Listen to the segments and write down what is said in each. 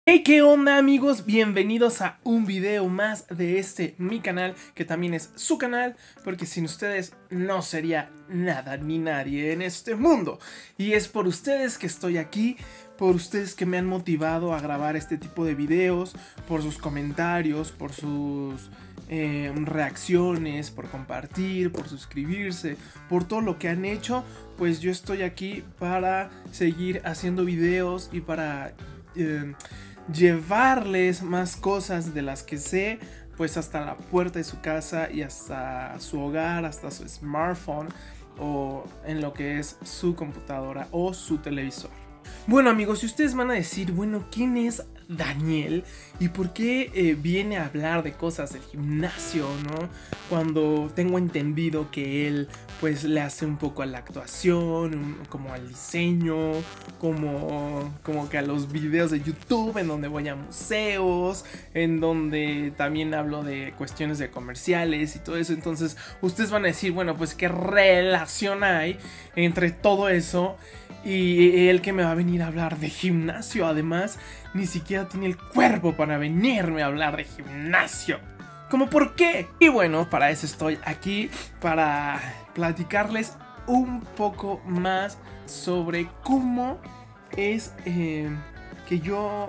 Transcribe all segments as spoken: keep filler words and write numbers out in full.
Hey, ¿qué onda, amigos? Bienvenidos a un video más de este mi canal, que también es su canal, porque sin ustedes no sería nada ni nadie en este mundo. Y es por ustedes que estoy aquí, por ustedes que me han motivado a grabar este tipo de videos, por sus comentarios, por sus eh, reacciones, por compartir, por suscribirse, por todo lo que han hecho. Pues yo estoy aquí para seguir haciendo videos y para Eh, llevarles más cosas de las que sé, pues hasta la puerta de su casa y hasta su hogar, hasta su smartphone o en lo que es su computadora o su televisor. Bueno, amigos, si ustedes van a decir, bueno, ¿quién es Daniel? ¿Y por qué eh, viene a hablar de cosas del gimnasio, no? Cuando tengo entendido que él pues le hace un poco a la actuación, como al diseño, como, como que a los videos de YouTube en donde voy a museos, en donde también hablo de cuestiones de comerciales y todo eso. Entonces ustedes van a decir, bueno, pues qué relación hay entre todo eso y el que me va a venir a hablar de gimnasio. Además, ni siquiera tiene el cuerpo para venirme a hablar de gimnasio. ¿Cómo por qué? Y bueno, para eso estoy aquí, para platicarles un poco más sobre cómo es eh, que yo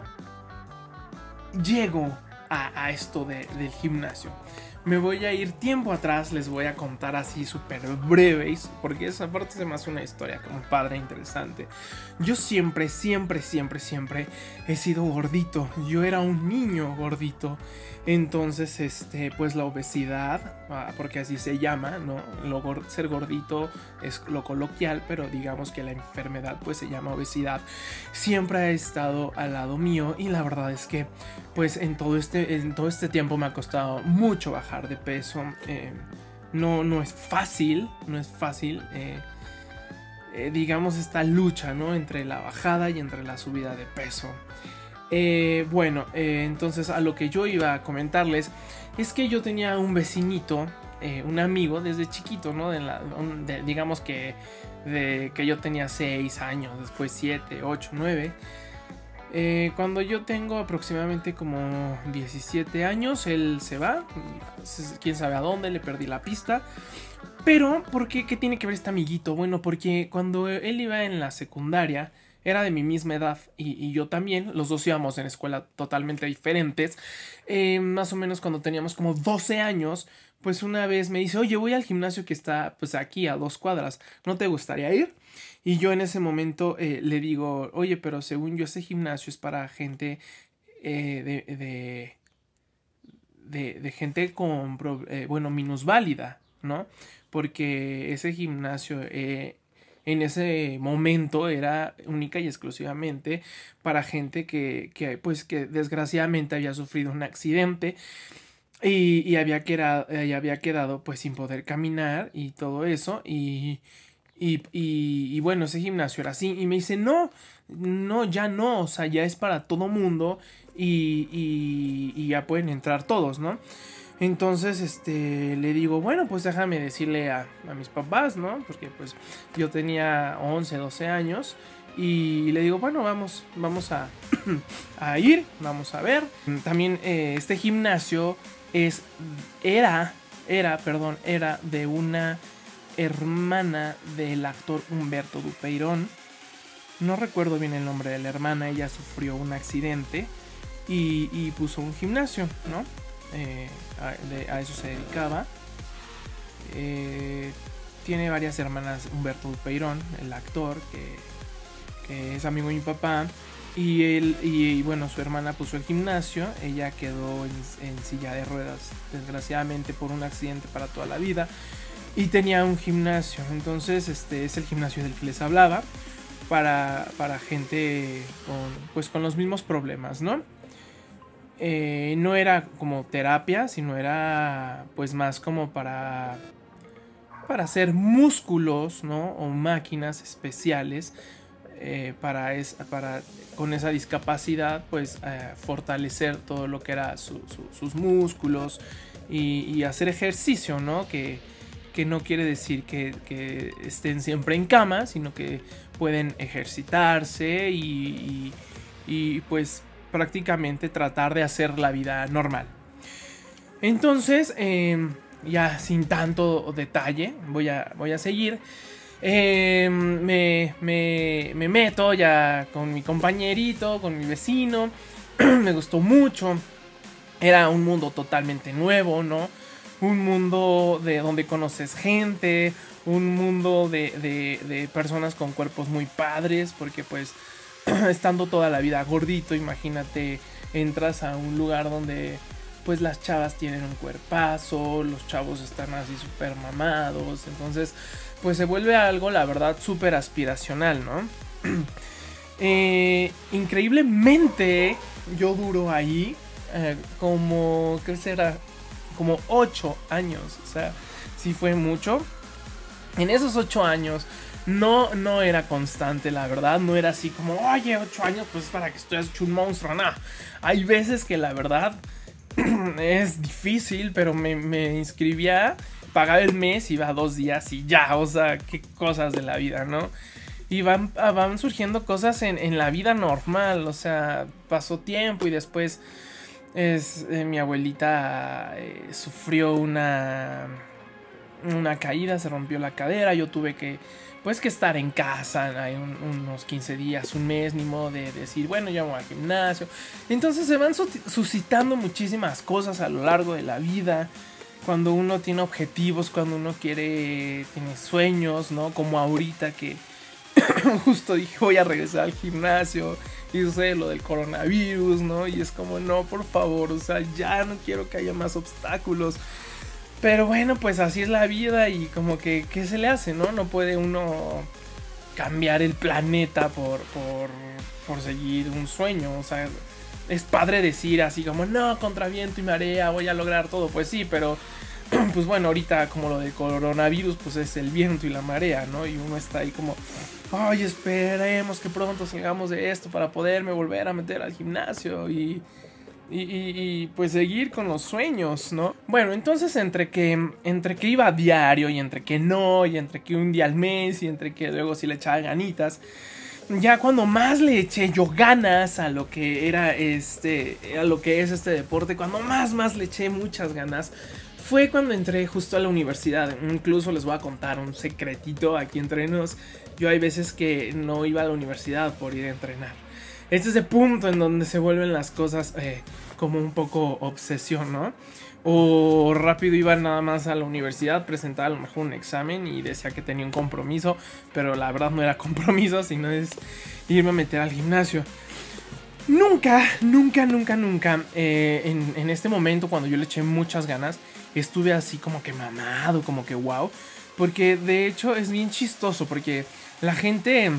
llego a, a esto de, del gimnasio. Me voy a ir tiempo atrás, les voy a contar así súper breves, porque esa parte se me hace una historia como padre interesante. Yo siempre, siempre, siempre, siempre he sido gordito. Yo era un niño gordito. Entonces, este, pues la obesidad, porque así se llama, ¿no? Lo, ser gordito es lo coloquial, pero digamos que la enfermedad pues se llama obesidad. Siempre ha estado al lado mío y la verdad es que pues en todo este, en todo este tiempo me ha costado mucho bajar de peso. Eh, no, no es fácil, no es fácil, eh, eh, digamos, esta lucha, ¿no? Entre la bajada y entre la subida de peso. Eh, bueno, eh, entonces a lo que yo iba a comentarles es que yo tenía un vecinito, eh, un amigo desde chiquito, ¿no? De la, de, digamos que, de, que yo tenía seis años, después siete, ocho, nueve. Eh, cuando yo tengo aproximadamente como diecisiete años, él se va, quién sabe a dónde, le perdí la pista. Pero, ¿por qué? ¿Qué tiene que ver este amiguito? Bueno, porque cuando él iba en la secundaria, era de mi misma edad y, y yo también, los dos íbamos en escuelas totalmente diferentes. Eh, más o menos cuando teníamos como doce años, pues una vez me dice, oye, voy al gimnasio que está pues aquí a dos cuadras, ¿no te gustaría ir? Y yo en ese momento eh, le digo, oye, pero según yo ese gimnasio es para gente eh, de, de, de, de gente con, eh, bueno, minusválida, ¿no? Porque ese gimnasio eh, en ese momento era única y exclusivamente para gente que, que pues que desgraciadamente había sufrido un accidente y, y, había, quedado, y había quedado pues sin poder caminar y todo eso y... Y, y, y bueno, ese gimnasio era así. Y me dice, no, no, ya no. O sea, ya es para todo mundo. Y, y, y ya pueden entrar todos, ¿no? Entonces, este, le digo, bueno, pues déjame decirle a, a mis papás, ¿no? Porque pues yo tenía once, doce años. Y le digo, bueno, vamos, vamos a, a ir, vamos a ver. También eh, este gimnasio es, era, era, perdón, era de una hermana del actor Humberto Dupeirón. No recuerdo bien el nombre de la hermana. Ella sufrió un accidente y, y puso un gimnasio, ¿no? Eh, a, de, a eso se dedicaba. Eh, tiene varias hermanas Humberto Dupeirón, el actor, que, que es amigo de mi papá. Y, él, y, y bueno, su hermana puso el gimnasio. Ella quedó en, en silla de ruedas, desgraciadamente, por un accidente para toda la vida. Y tenía un gimnasio, entonces este es el gimnasio del que les hablaba para, para gente con, pues, con los mismos problemas, ¿no? Eh, no era como terapia, sino era pues más como para, para hacer músculos, ¿no? O máquinas especiales eh, para, es, para con esa discapacidad pues eh, fortalecer todo lo que era su, su, sus músculos y, y hacer ejercicio, ¿no? Que que no quiere decir que, que estén siempre en cama, sino que pueden ejercitarse y, y, y pues prácticamente tratar de hacer la vida normal. Entonces, eh, ya sin tanto detalle, voy a, voy a seguir. Eh, me, me, me meto ya con mi compañerito, con mi vecino. Me gustó mucho. Era un mundo totalmente nuevo, ¿no? Un mundo de donde conoces gente. Un mundo de, de, de personas con cuerpos muy padres. Porque pues estando toda la vida gordito, imagínate, entras a un lugar donde pues las chavas tienen un cuerpazo, los chavos están así súper mamados. Entonces pues se vuelve algo, la verdad, súper aspiracional, ¿no? eh, increíblemente yo duro ahí eh, como, ¿qué será? Como ocho años, o sea, sí fue mucho. En esos ocho años no, no era constante, la verdad, no era así como, oye, ocho años, pues para que estés hecho un monstruo, no. Hay veces que la verdad es difícil, pero me, me inscribía, pagaba el mes, iba dos días y ya, o sea, qué cosas de la vida, ¿no? Y van, van surgiendo cosas en, en la vida normal, o sea, pasó tiempo y después es, eh, mi abuelita eh, sufrió una, una caída, se rompió la cadera, yo tuve que, pues, que estar en casa hay un, unos quince días, un mes, ni modo de decir, bueno, ya voy al gimnasio. Entonces se van suscitando muchísimas cosas a lo largo de la vida. Cuando uno tiene objetivos, cuando uno quiere, tiene sueños, ¿no? Como ahorita que justo dije, voy a regresar al gimnasio y sé lo del coronavirus, ¿no? Y es como, no, por favor, o sea, ya no quiero que haya más obstáculos. Pero bueno, pues así es la vida y como que, ¿qué se le hace, no? No puede uno cambiar el planeta por, por, por seguir un sueño. O sea, es padre decir así como, no, contra viento y marea voy a lograr todo. Pues sí, pero pues bueno, ahorita como lo del coronavirus, pues es el viento y la marea, ¿no? Y uno está ahí como, ay, esperemos que pronto salgamos de esto para poderme volver a meter al gimnasio y... Y, y, y pues seguir con los sueños, ¿no? Bueno, entonces entre que, entre que iba a diario y entre que no, y entre que un día al mes y entre que luego sí le echaba ganitas, ya cuando más le eché yo ganas a lo que era este, a lo que es este deporte, cuando más, más le eché muchas ganas, fue cuando entré justo a la universidad. Incluso les voy a contar un secretito aquí entre nos. Yo hay veces que no iba a la universidad por ir a entrenar. Este es el punto en donde se vuelven las cosas eh, como un poco obsesión, ¿no? O rápido iba nada más a la universidad, presentaba a lo mejor un examen y decía que tenía un compromiso, pero la verdad no era compromiso, sino es irme a meter al gimnasio. Nunca, nunca, nunca, nunca, eh, en, en este momento cuando yo le eché muchas ganas, estuve así como que mamado, como que wow. Porque de hecho es bien chistoso, porque la gente...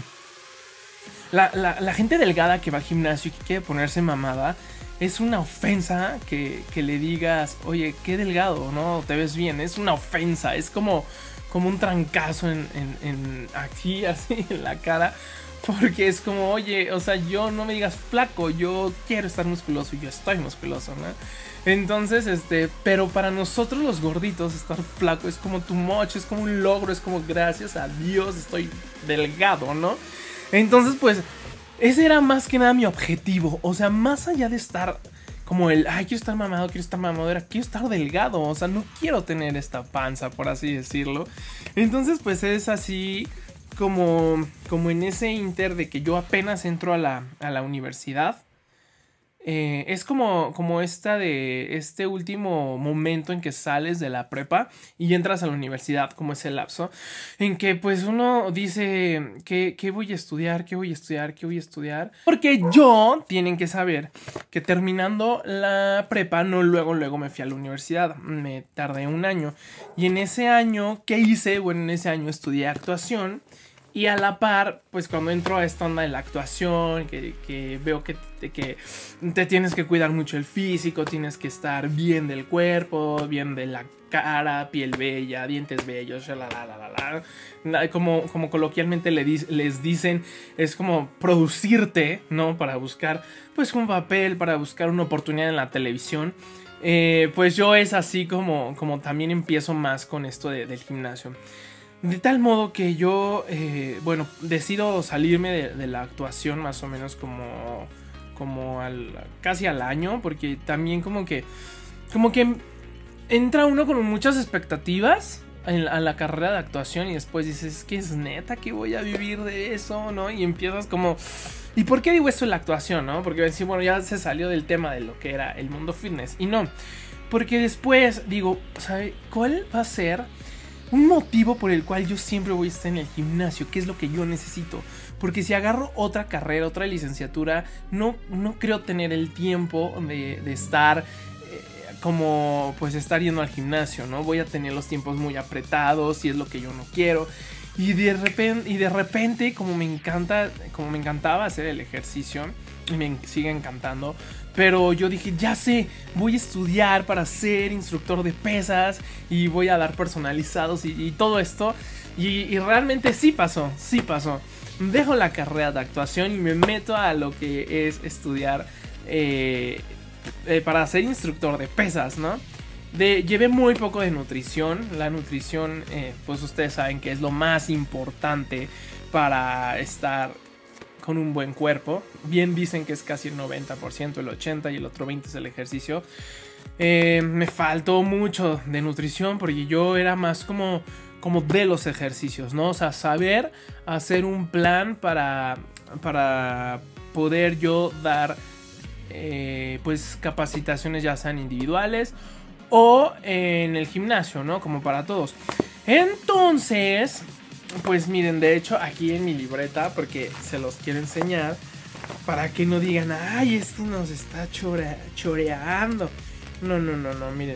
La, la, la gente delgada que va al gimnasio y que quiere ponerse mamada, es una ofensa que, que le digas, oye, qué delgado, ¿no? Te ves bien, es una ofensa, es como, como un trancazo en, en, en aquí, así, en la cara. Porque es como, oye, o sea, yo no me digas flaco, yo quiero estar musculoso y yo estoy musculoso, ¿no? Entonces, este, pero para nosotros los gorditos estar flaco es como too much, es como un logro, es como gracias a Dios estoy delgado, ¿no? Entonces, pues, ese era más que nada mi objetivo. O sea, más allá de estar como el, ay, quiero estar mamado, quiero estar mamado, era, quiero estar delgado. O sea, no quiero tener esta panza, por así decirlo. Entonces, pues, es así como, como en ese inter de que yo apenas entro a la, a la universidad. Eh, es como, como esta de este último momento en que sales de la prepa y entras a la universidad, como ese lapso en que pues uno dice ¿qué, qué voy a estudiar? ¿Qué voy a estudiar? ¿Qué voy a estudiar? Porque yo, tienen que saber que terminando la prepa no luego luego me fui a la universidad, me tardé un año y en ese año, ¿qué hice? Bueno, en ese año estudié actuación. Y a la par, pues cuando entro a esta onda de la actuación, que, que veo que te, que te tienes que cuidar mucho el físico, tienes que estar bien del cuerpo, bien de la cara, piel bella, dientes bellos, la, la, la, la, la. Como, como coloquialmente le di, les dicen, es como producirte, ¿no? Para buscar pues un papel, para buscar una oportunidad en la televisión. Eh, pues yo es así como, como también empiezo más con esto de, del gimnasio. De tal modo que yo, eh, bueno, decido salirme de, de la actuación más o menos como como al, casi al año, porque también como que, como que entra uno con muchas expectativas en, a la carrera de actuación y después dices, es que es neta que voy a vivir de eso, ¿no? Y empiezas como... ¿Y por qué digo esto en la actuación, no? Porque decir, bueno, ya se salió del tema de lo que era el mundo fitness. Y no, porque después digo, ¿sabe cuál va a ser un motivo por el cual yo siempre voy a estar en el gimnasio? ¿Qué es lo que yo necesito? Porque si agarro otra carrera, otra licenciatura, no, no creo tener el tiempo de, de estar... Eh, como pues estar yendo al gimnasio, ¿no? Voy a tener los tiempos muy apretados y es lo que yo no quiero. Y de repente, y de repente como me encanta, como me encantaba hacer el ejercicio, y me sigue encantando, pero yo dije, ya sé, voy a estudiar para ser instructor de pesas y voy a dar personalizados y, y todo esto. Y, y realmente sí pasó, sí pasó. Dejo la carrera de actuación y me meto a lo que es estudiar eh, eh, para ser instructor de pesas, ¿no? De, llevé muy poco de nutrición. La nutrición, eh, pues ustedes saben que es lo más importante para estar con un buen cuerpo. Bien dicen que es casi el noventa por ciento, el ochenta por ciento y el otro veinte por ciento es el ejercicio. Eh, me faltó mucho de nutrición porque yo era más como, como de los ejercicios, ¿no? O sea, saber hacer un plan para, para poder yo dar eh, pues capacitaciones ya sean individuales o en el gimnasio, ¿no? Como para todos. Entonces, pues miren, de hecho aquí en mi libreta, porque se los quiero enseñar, para que no digan, ay, este nos está chore choreando. No, no, no, no, miren.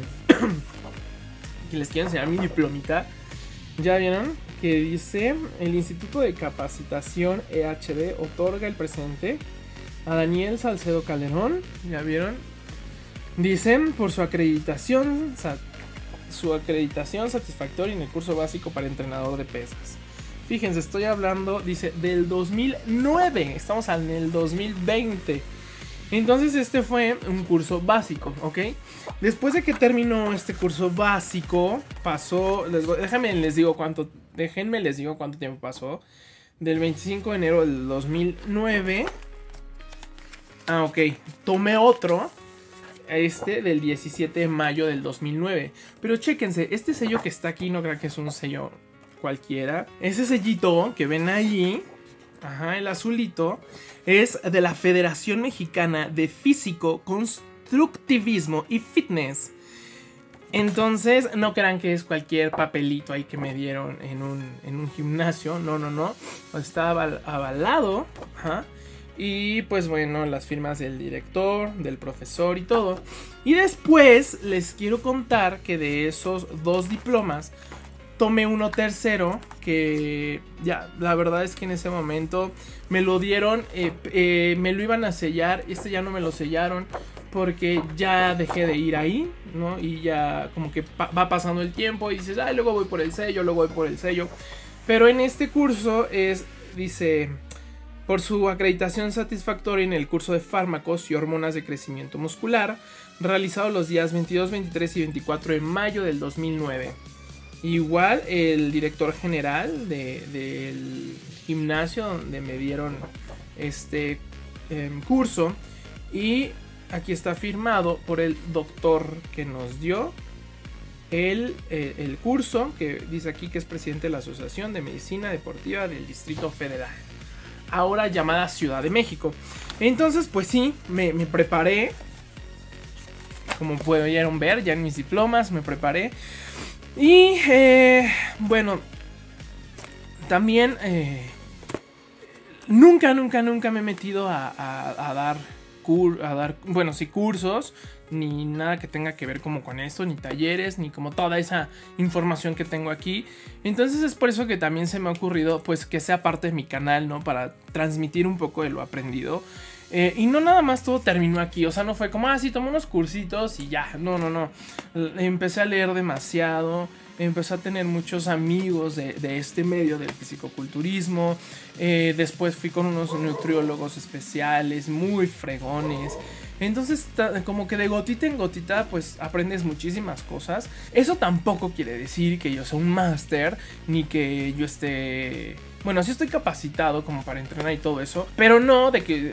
Aquí les quiero enseñar mi diplomita. ¿Ya vieron? Que dice, el Instituto de Capacitación E H D otorga el presente a Daniel Salcedo Calderón. ¿Ya vieron? Dicen por su acreditación, su acreditación satisfactoria en el curso básico para entrenador de pesas. Fíjense, estoy hablando, dice, del dos mil nueve. Estamos en el dos mil veinte. Entonces este fue un curso básico, ¿ok? Después de que terminó este curso básico, pasó, les, déjenme les digo cuánto, déjenme les digo cuánto tiempo pasó. Del veinticinco de enero del dos mil nueve. Ah, ok. Tomé otro. Este del diecisiete de mayo del dos mil nueve. Pero chéquense, este sello que está aquí no creo que es un sello cualquiera. Ese sellito que ven allí, ajá, el azulito, es de la Federación Mexicana de Físico, Constructivismo y Fitness. Entonces no crean que es cualquier papelito ahí que me dieron en un, en un gimnasio. No, no, no. Está aval, avalado, ajá. Y pues bueno, las firmas del director, del profesor y todo. Y después les quiero contar que de esos dos diplomas tomé uno tercero, que ya, la verdad es que en ese momento me lo dieron, eh, eh, me lo iban a sellar, este ya no me lo sellaron porque ya dejé de ir ahí, ¿no? Y ya como que pa va pasando el tiempo y dices, ay, luego voy por el sello, luego voy por el sello. Pero en este curso es, dice... por su acreditación satisfactoria en el curso de fármacos y hormonas de crecimiento muscular, realizado los días veintidós, veintitrés y veinticuatro de mayo del dos mil nueve. Igual el director general de, del gimnasio donde me dieron este eh, curso, y aquí está firmado por el doctor que nos dio el, eh, el curso, que dice aquí que es presidente de la Asociación de Medicina Deportiva del Distrito Federal, ahora llamada Ciudad de México. Entonces pues sí, me, me preparé, como pudieron ver ya en mis diplomas, me preparé. Y eh, bueno, también eh, nunca, nunca, nunca me he metido a, a, a dar, cur, a dar, bueno, sí, cursos, ni nada que tenga que ver como con esto, ni talleres, ni como toda esa información que tengo aquí. Entonces es por eso que también se me ha ocurrido pues que sea parte de mi canal, ¿no? Para transmitir un poco de lo aprendido. Eh, y no nada más todo terminó aquí, o sea, no fue como, ah, sí, tomé unos cursitos y ya, no, no, no. Empecé a leer demasiado, empecé a tener muchos amigos de, de este medio del fisicoculturismo. Eh, después fui con unos nutriólogos especiales, muy fregones. Entonces, como que de gotita en gotita, pues aprendes muchísimas cosas. Eso tampoco quiere decir que yo sea un máster, ni que yo esté... Bueno, sí estoy capacitado como para entrenar y todo eso, pero no de que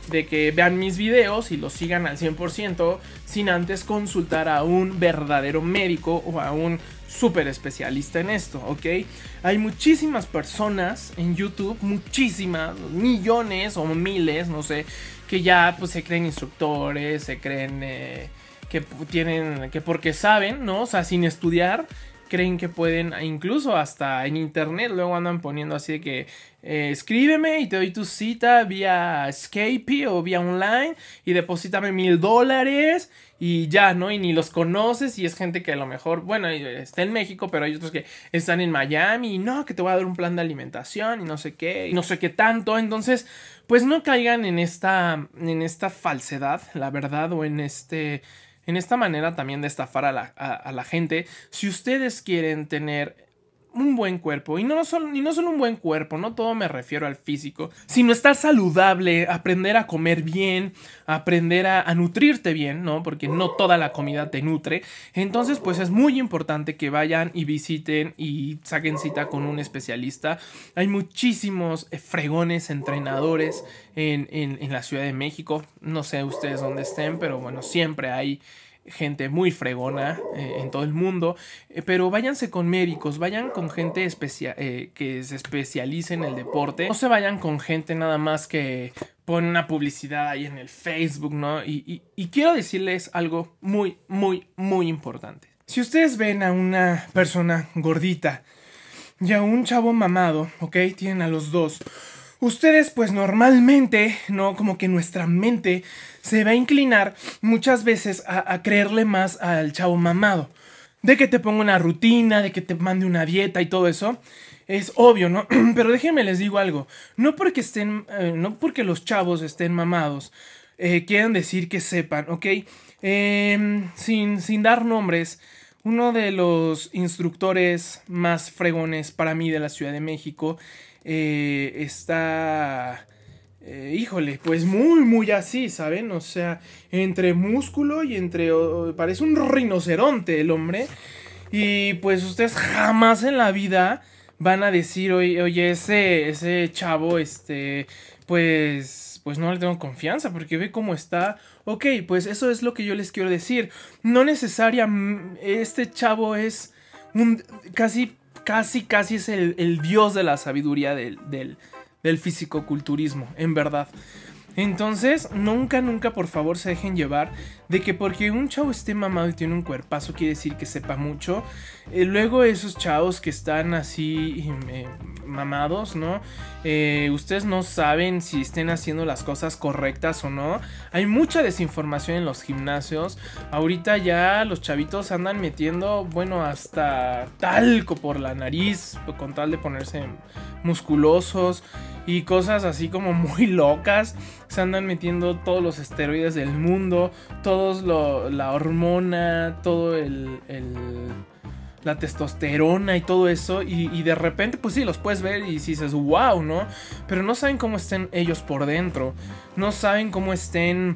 de que vean mis videos y los sigan al cien por ciento sin antes consultar a un verdadero médico o a un súper especialista en esto, ¿ok? Hay muchísimas personas en YouTube, muchísimas, millones o miles, no sé, que ya pues se creen instructores, se creen eh, que tienen, que porque saben, ¿no? O sea, sin estudiar, creen que pueden, incluso hasta en internet, luego andan poniendo así de que eh, escríbeme y te doy tu cita vía Skype o vía online y deposítame mil dólares y ya, ¿no? Y ni los conoces y es gente que a lo mejor, bueno, está en México, pero hay otros que están en Miami y no, que te voy a dar un plan de alimentación y no sé qué, y no sé qué tanto. Entonces, pues no caigan en esta, en esta falsedad, la verdad, o en este... en esta manera también de estafar a la, a, a la gente. Si ustedes quieren tener un buen cuerpo, y no, solo, y no solo un buen cuerpo, no todo me refiero al físico, sino estar saludable, aprender a comer bien, aprender a, a nutrirte bien, ¿no? Porque no toda la comida te nutre. Entonces, pues es muy importante que vayan y visiten y saquen cita con un especialista. Hay muchísimos fregones entrenadores en, en, en la Ciudad de México. No sé ustedes dónde estén, pero bueno, siempre hay gente muy fregona eh, en todo el mundo, eh, pero váyanse con médicos, vayan con gente especia eh, que se especialice en el deporte, no se vayan con gente nada más que pone una publicidad ahí en el Facebook, ¿no? Y, y, y quiero decirles algo muy, muy, muy importante. Si ustedes ven a una persona gordita y a un chavo mamado, ¿ok? Tienen a los dos. Ustedes pues normalmente, ¿no? Como que nuestra mente se va a inclinar muchas veces a, a creerle más al chavo mamado. De que te ponga una rutina, de que te mande una dieta y todo eso. Es obvio, ¿no? Pero déjenme les digo algo. No porque estén, eh, no porque los chavos estén mamados, eh, quieran decir que sepan, ¿ok? Eh, sin, sin dar nombres, uno de los instructores más fregones para mí de la Ciudad de México eh, está... Eh, híjole, pues muy, muy así, ¿saben? O sea, entre músculo y entre... Oh, parece un rinoceronte el hombre. Y pues ustedes jamás en la vida van a decir, oye, oye ese, ese chavo, este, pues, pues no le tengo confianza porque ve cómo está. Ok, pues eso es lo que yo les quiero decir. No necesariamente este chavo es un... Casi, casi, casi es el, el dios de la sabiduría del... del del fisicoculturismo, en verdad. Entonces, nunca, nunca, por favor, se dejen llevar de que porque un chavo esté mamado y tiene un cuerpazo quiere decir que sepa mucho. Eh, luego esos chavos que están así eh, mamados, ¿no? Eh, ustedes no saben si estén haciendo las cosas correctas o no. Hay mucha desinformación en los gimnasios. Ahorita ya los chavitos andan metiendo, bueno, hasta talco por la nariz con tal de ponerse musculosos y cosas así como muy locas. Se andan metiendo todos los esteroides del mundo, todos lo, la hormona, todo el, el la testosterona y todo eso, y, y de repente pues sí, los puedes ver y dices wow, ¿no? Pero no saben cómo estén ellos por dentro, no saben cómo estén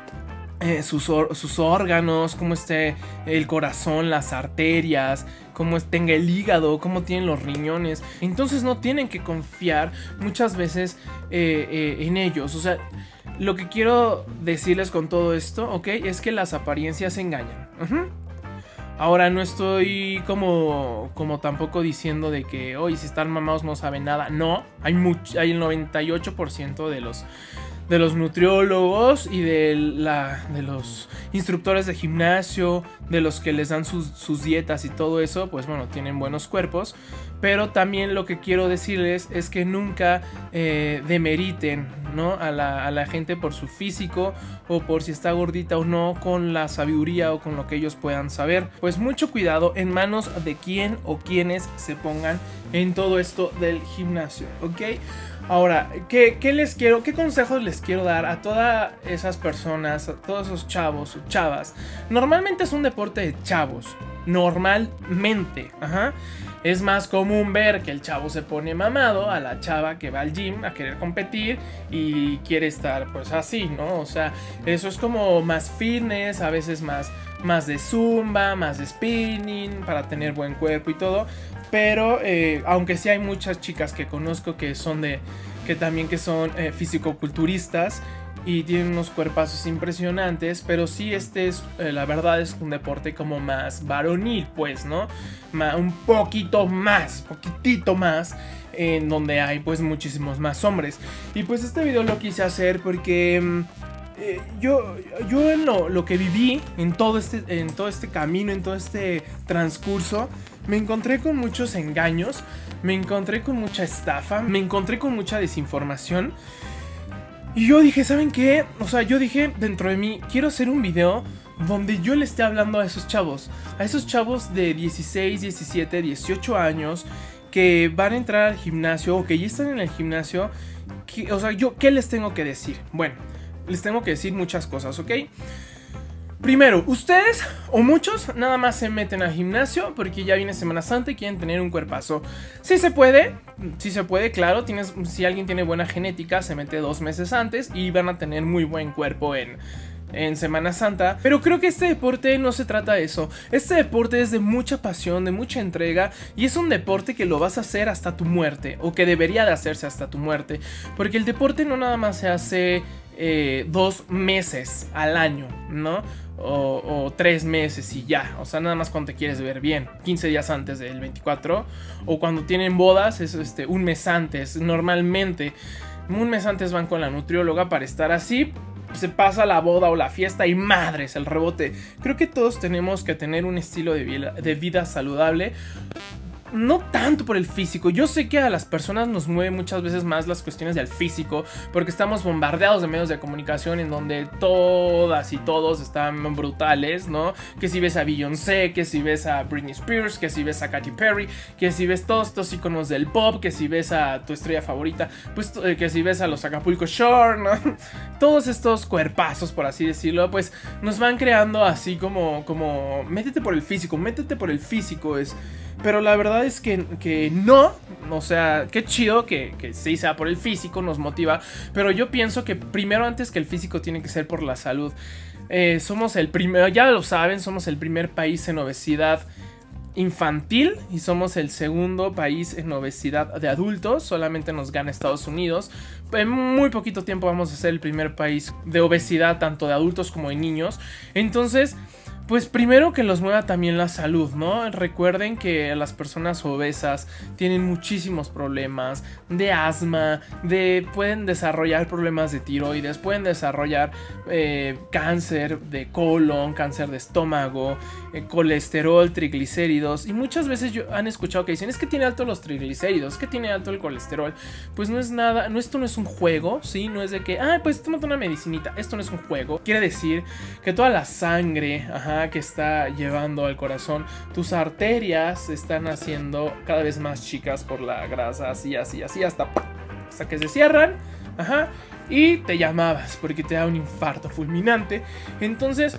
eh, sus, or sus órganos, cómo esté el corazón, las arterias, cómo tenga el hígado, cómo tienen los riñones. Entonces no tienen que confiar muchas veces eh, eh, en ellos. O sea, lo que quiero decirles con todo esto, ¿ok? Es que las apariencias engañan. Uh-huh. Ahora no estoy como, como tampoco diciendo de que, oye, si están mamados no saben nada. No, hay, mucho, hay el noventa y ocho por ciento de los... de los nutriólogos y de, la, de los instructores de gimnasio, de los que les dan sus, sus dietas y todo eso, pues bueno, tienen buenos cuerpos. Pero también lo que quiero decirles es que nunca eh, demeriten, ¿no? a, la, a la gente por su físico o por si está gordita o no, con la sabiduría o con lo que ellos puedan saber. Pues mucho cuidado en manos de quién o quienes se pongan en todo esto del gimnasio, ¿ok? Ahora, ¿qué, qué les quiero, qué consejos les quiero dar a todas esas personas, a todos esos chavos o chavas? Normalmente es un deporte de chavos, normalmente, ajá. Es más común ver que el chavo se pone mamado a la chava que va al gym a querer competir y quiere estar pues así, ¿no? O sea, eso es como más fitness, a veces más, más de zumba, más de spinning, para tener buen cuerpo y todo. Pero eh, aunque sí hay muchas chicas que conozco que son de, que también que son eh, fisicoculturistas y tienen unos cuerpazos impresionantes, pero sí este es, eh, la verdad es un deporte como más varonil, pues, ¿no? Ma- un poquito más, poquitito más, en donde hay pues muchísimos más hombres. Y pues este video lo quise hacer porque eh, yo, yo en lo, lo que viví en todo, este, en todo este camino, en todo este transcurso, me encontré con muchos engaños, me encontré con mucha estafa, me encontré con mucha desinformación. Y yo dije, ¿saben qué? O sea, yo dije dentro de mí, quiero hacer un video donde yo le esté hablando a esos chavos. A esos chavos de dieciséis, diecisiete, dieciocho años que van a entrar al gimnasio o que ya están en el gimnasio. Que, o sea, yo, ¿qué les tengo que decir? Bueno, les tengo que decir muchas cosas, ¿ok? Primero, ustedes o muchos nada más se meten al gimnasio porque ya viene Semana Santa y quieren tener un cuerpazo. Sí se puede, sí se puede, claro. Tienes, si alguien tiene buena genética, se mete dos meses antes y van a tener muy buen cuerpo en, en Semana Santa. Pero creo que este deporte no se trata de eso. Este deporte es de mucha pasión, de mucha entrega, y es un deporte que lo vas a hacer hasta tu muerte, o que debería de hacerse hasta tu muerte. Porque el deporte no nada más se hace eh, dos meses al año, ¿no? O, o tres meses y ya. O sea, nada más cuando te quieres ver bien, quince días antes del veinticuatro. O cuando tienen bodas, es este, un mes antes. Normalmente, un mes antes van con la nutrióloga para estar así. Se pasa la boda o la fiesta y madres, el rebote. Creo que todos tenemos que tener un estilo de vida, de vida saludable. No tanto por el físico. Yo sé que a las personas nos mueve muchas veces más las cuestiones del físico, porque estamos bombardeados de medios de comunicación en donde todas y todos están brutales, ¿no? Que si ves a Beyoncé, que si ves a Britney Spears, que si ves a Katy Perry, que si ves todos estos iconos del pop, que si ves a tu estrella favorita, pues que si ves a los Acapulco Shore, ¿no? Todos estos cuerpazos, por así decirlo, pues nos van creando así como, como métete por el físico, métete por el físico, es... Pero la verdad es que, que no, o sea, qué chido que, que sí sea por el físico, nos motiva. Pero yo pienso que primero, antes que el físico, tiene que ser por la salud. Eh, somos el primero, ya lo saben, somos el primer país en obesidad infantil y somos el segundo país en obesidad de adultos. Solamente nos gana Estados Unidos. En muy poquito tiempo vamos a ser el primer país de obesidad tanto de adultos como de niños. Entonces... pues primero que los mueva también la salud, ¿no? Recuerden que las personas obesas tienen muchísimos problemas de asma, de pueden desarrollar problemas de tiroides, pueden desarrollar eh, cáncer de colon, cáncer de estómago, eh, colesterol, triglicéridos. Y muchas veces yo, han escuchado que dicen, es que tiene alto los triglicéridos, es que tiene alto el colesterol. Pues no es nada, no, esto no es un juego, ¿sí? No es de que, ah, pues tómate una medicinita. Esto no es un juego. Quiere decir que toda la sangre, ajá, que está llevando al corazón, tus arterias se están haciendo cada vez más chicas por la grasa, así, así, así, hasta, hasta que se cierran, ajá, y te llamabas porque te da un infarto fulminante. Entonces,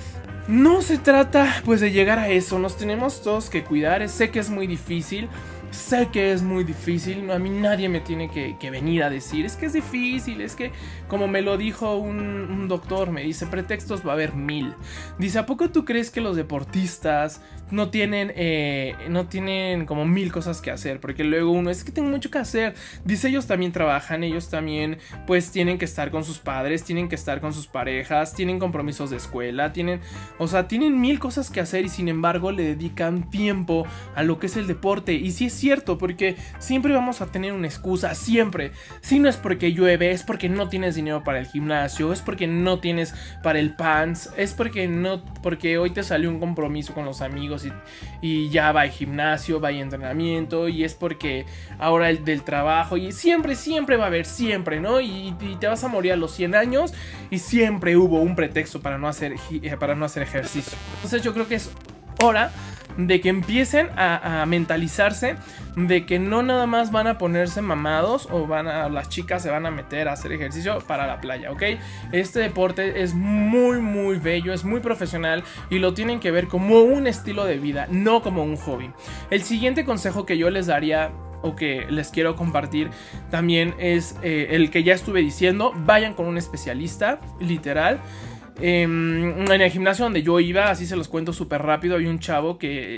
no se trata pues de llegar a eso, nos tenemos todos que cuidar. Sé que es muy difícil, sé que es muy difícil, a mí nadie me tiene que, que venir a decir, es que es difícil, es que, como me lo dijo un, un doctor, me dice, pretextos va a haber mil. Dice, ¿a poco tú crees que los deportistas no tienen, eh, no tienen como mil cosas que hacer? Porque luego uno, es que tengo mucho que hacer. Dice, ellos también trabajan, ellos también pues tienen que estar con sus padres, tienen que estar con sus parejas, tienen compromisos de escuela, tienen, o sea, tienen mil cosas que hacer y sin embargo le dedican tiempo a lo que es el deporte. Y sí es cierto, porque siempre vamos a tener una excusa, siempre. Si no es porque llueve, es porque no tienes dinero para el gimnasio, es porque no tienes para el pants, es porque no, porque hoy te salió un compromiso con los amigos y, y ya va al gimnasio, va al entrenamiento, y es porque ahora el del trabajo, y siempre, siempre va a haber, siempre, ¿no? Y, y te vas a morir a los cien años y siempre hubo un pretexto para no hacer, para no hacer ejercicio. Entonces yo creo que es hora de que empiecen a, a mentalizarse de que no nada más van a ponerse mamados o van a, las chicas se van a meter a hacer ejercicio para la playa, ¿ok? Este deporte es muy muy bello, es muy profesional y lo tienen que ver como un estilo de vida, no como un hobby. El siguiente consejo que yo les daría o que les quiero compartir también es eh, el que ya estuve diciendo: vayan con un especialista, literal. Eh, en el gimnasio donde yo iba, así se los cuento súper rápido, había un chavo que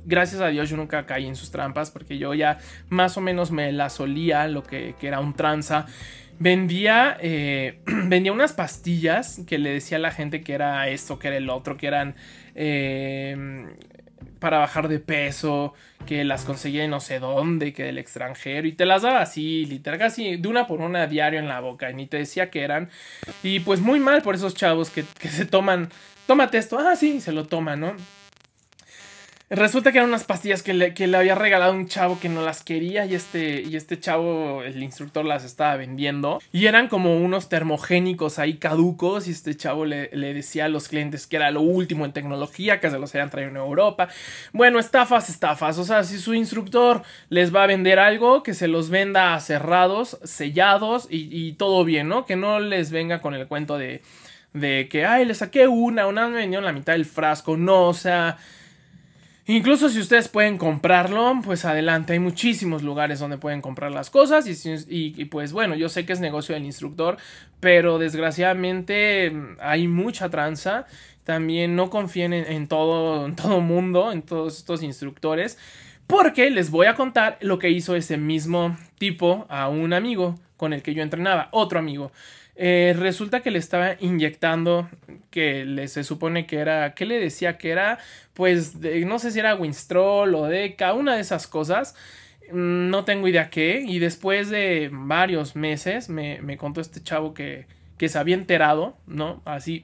gracias a Dios yo nunca caí en sus trampas, porque yo ya más o menos me la solía lo que, que era un tranza. Vendía, eh, vendía unas pastillas que le decía a la gente que era esto, que era el otro, que eran eh, para bajar de peso, que las conseguía de no sé dónde, que del extranjero, y te las daba así, literal, casi de una por una diario en la boca, y ni te decía que eran. Y pues muy mal por esos chavos que, que se toman, tómate esto, ah sí, se lo toman, ¿no? Resulta que eran unas pastillas que le, que le había regalado un chavo que no las quería, y este, y este chavo, el instructor, las estaba vendiendo. Y eran como unos termogénicos ahí caducos, y este chavo le, le decía a los clientes que era lo último en tecnología, que se los habían traído en Europa. Bueno, estafas, estafas. O sea, si su instructor les va a vender algo, que se los venda cerrados, sellados y, y todo bien, ¿no? Que no les venga con el cuento de, de que, ay, le saqué una, una me vendieron la mitad del frasco. No, o sea... Incluso si ustedes pueden comprarlo, pues adelante, hay muchísimos lugares donde pueden comprar las cosas y, y, y pues bueno, yo sé que es negocio del instructor, pero desgraciadamente hay mucha tranza. También no confíen en, en todo, en todo mundo, en todos estos instructores, porque les voy a contar lo que hizo ese mismo tipo a un amigo con el que yo entrenaba, otro amigo. Eh, resulta que le estaba inyectando, que le, se supone que era, ¿qué le decía? Que era, pues, de, no sé si era Winstrol o Deca, una de esas cosas, no tengo idea qué, y después de varios meses me, me contó este chavo que, que se había enterado, ¿no? Así,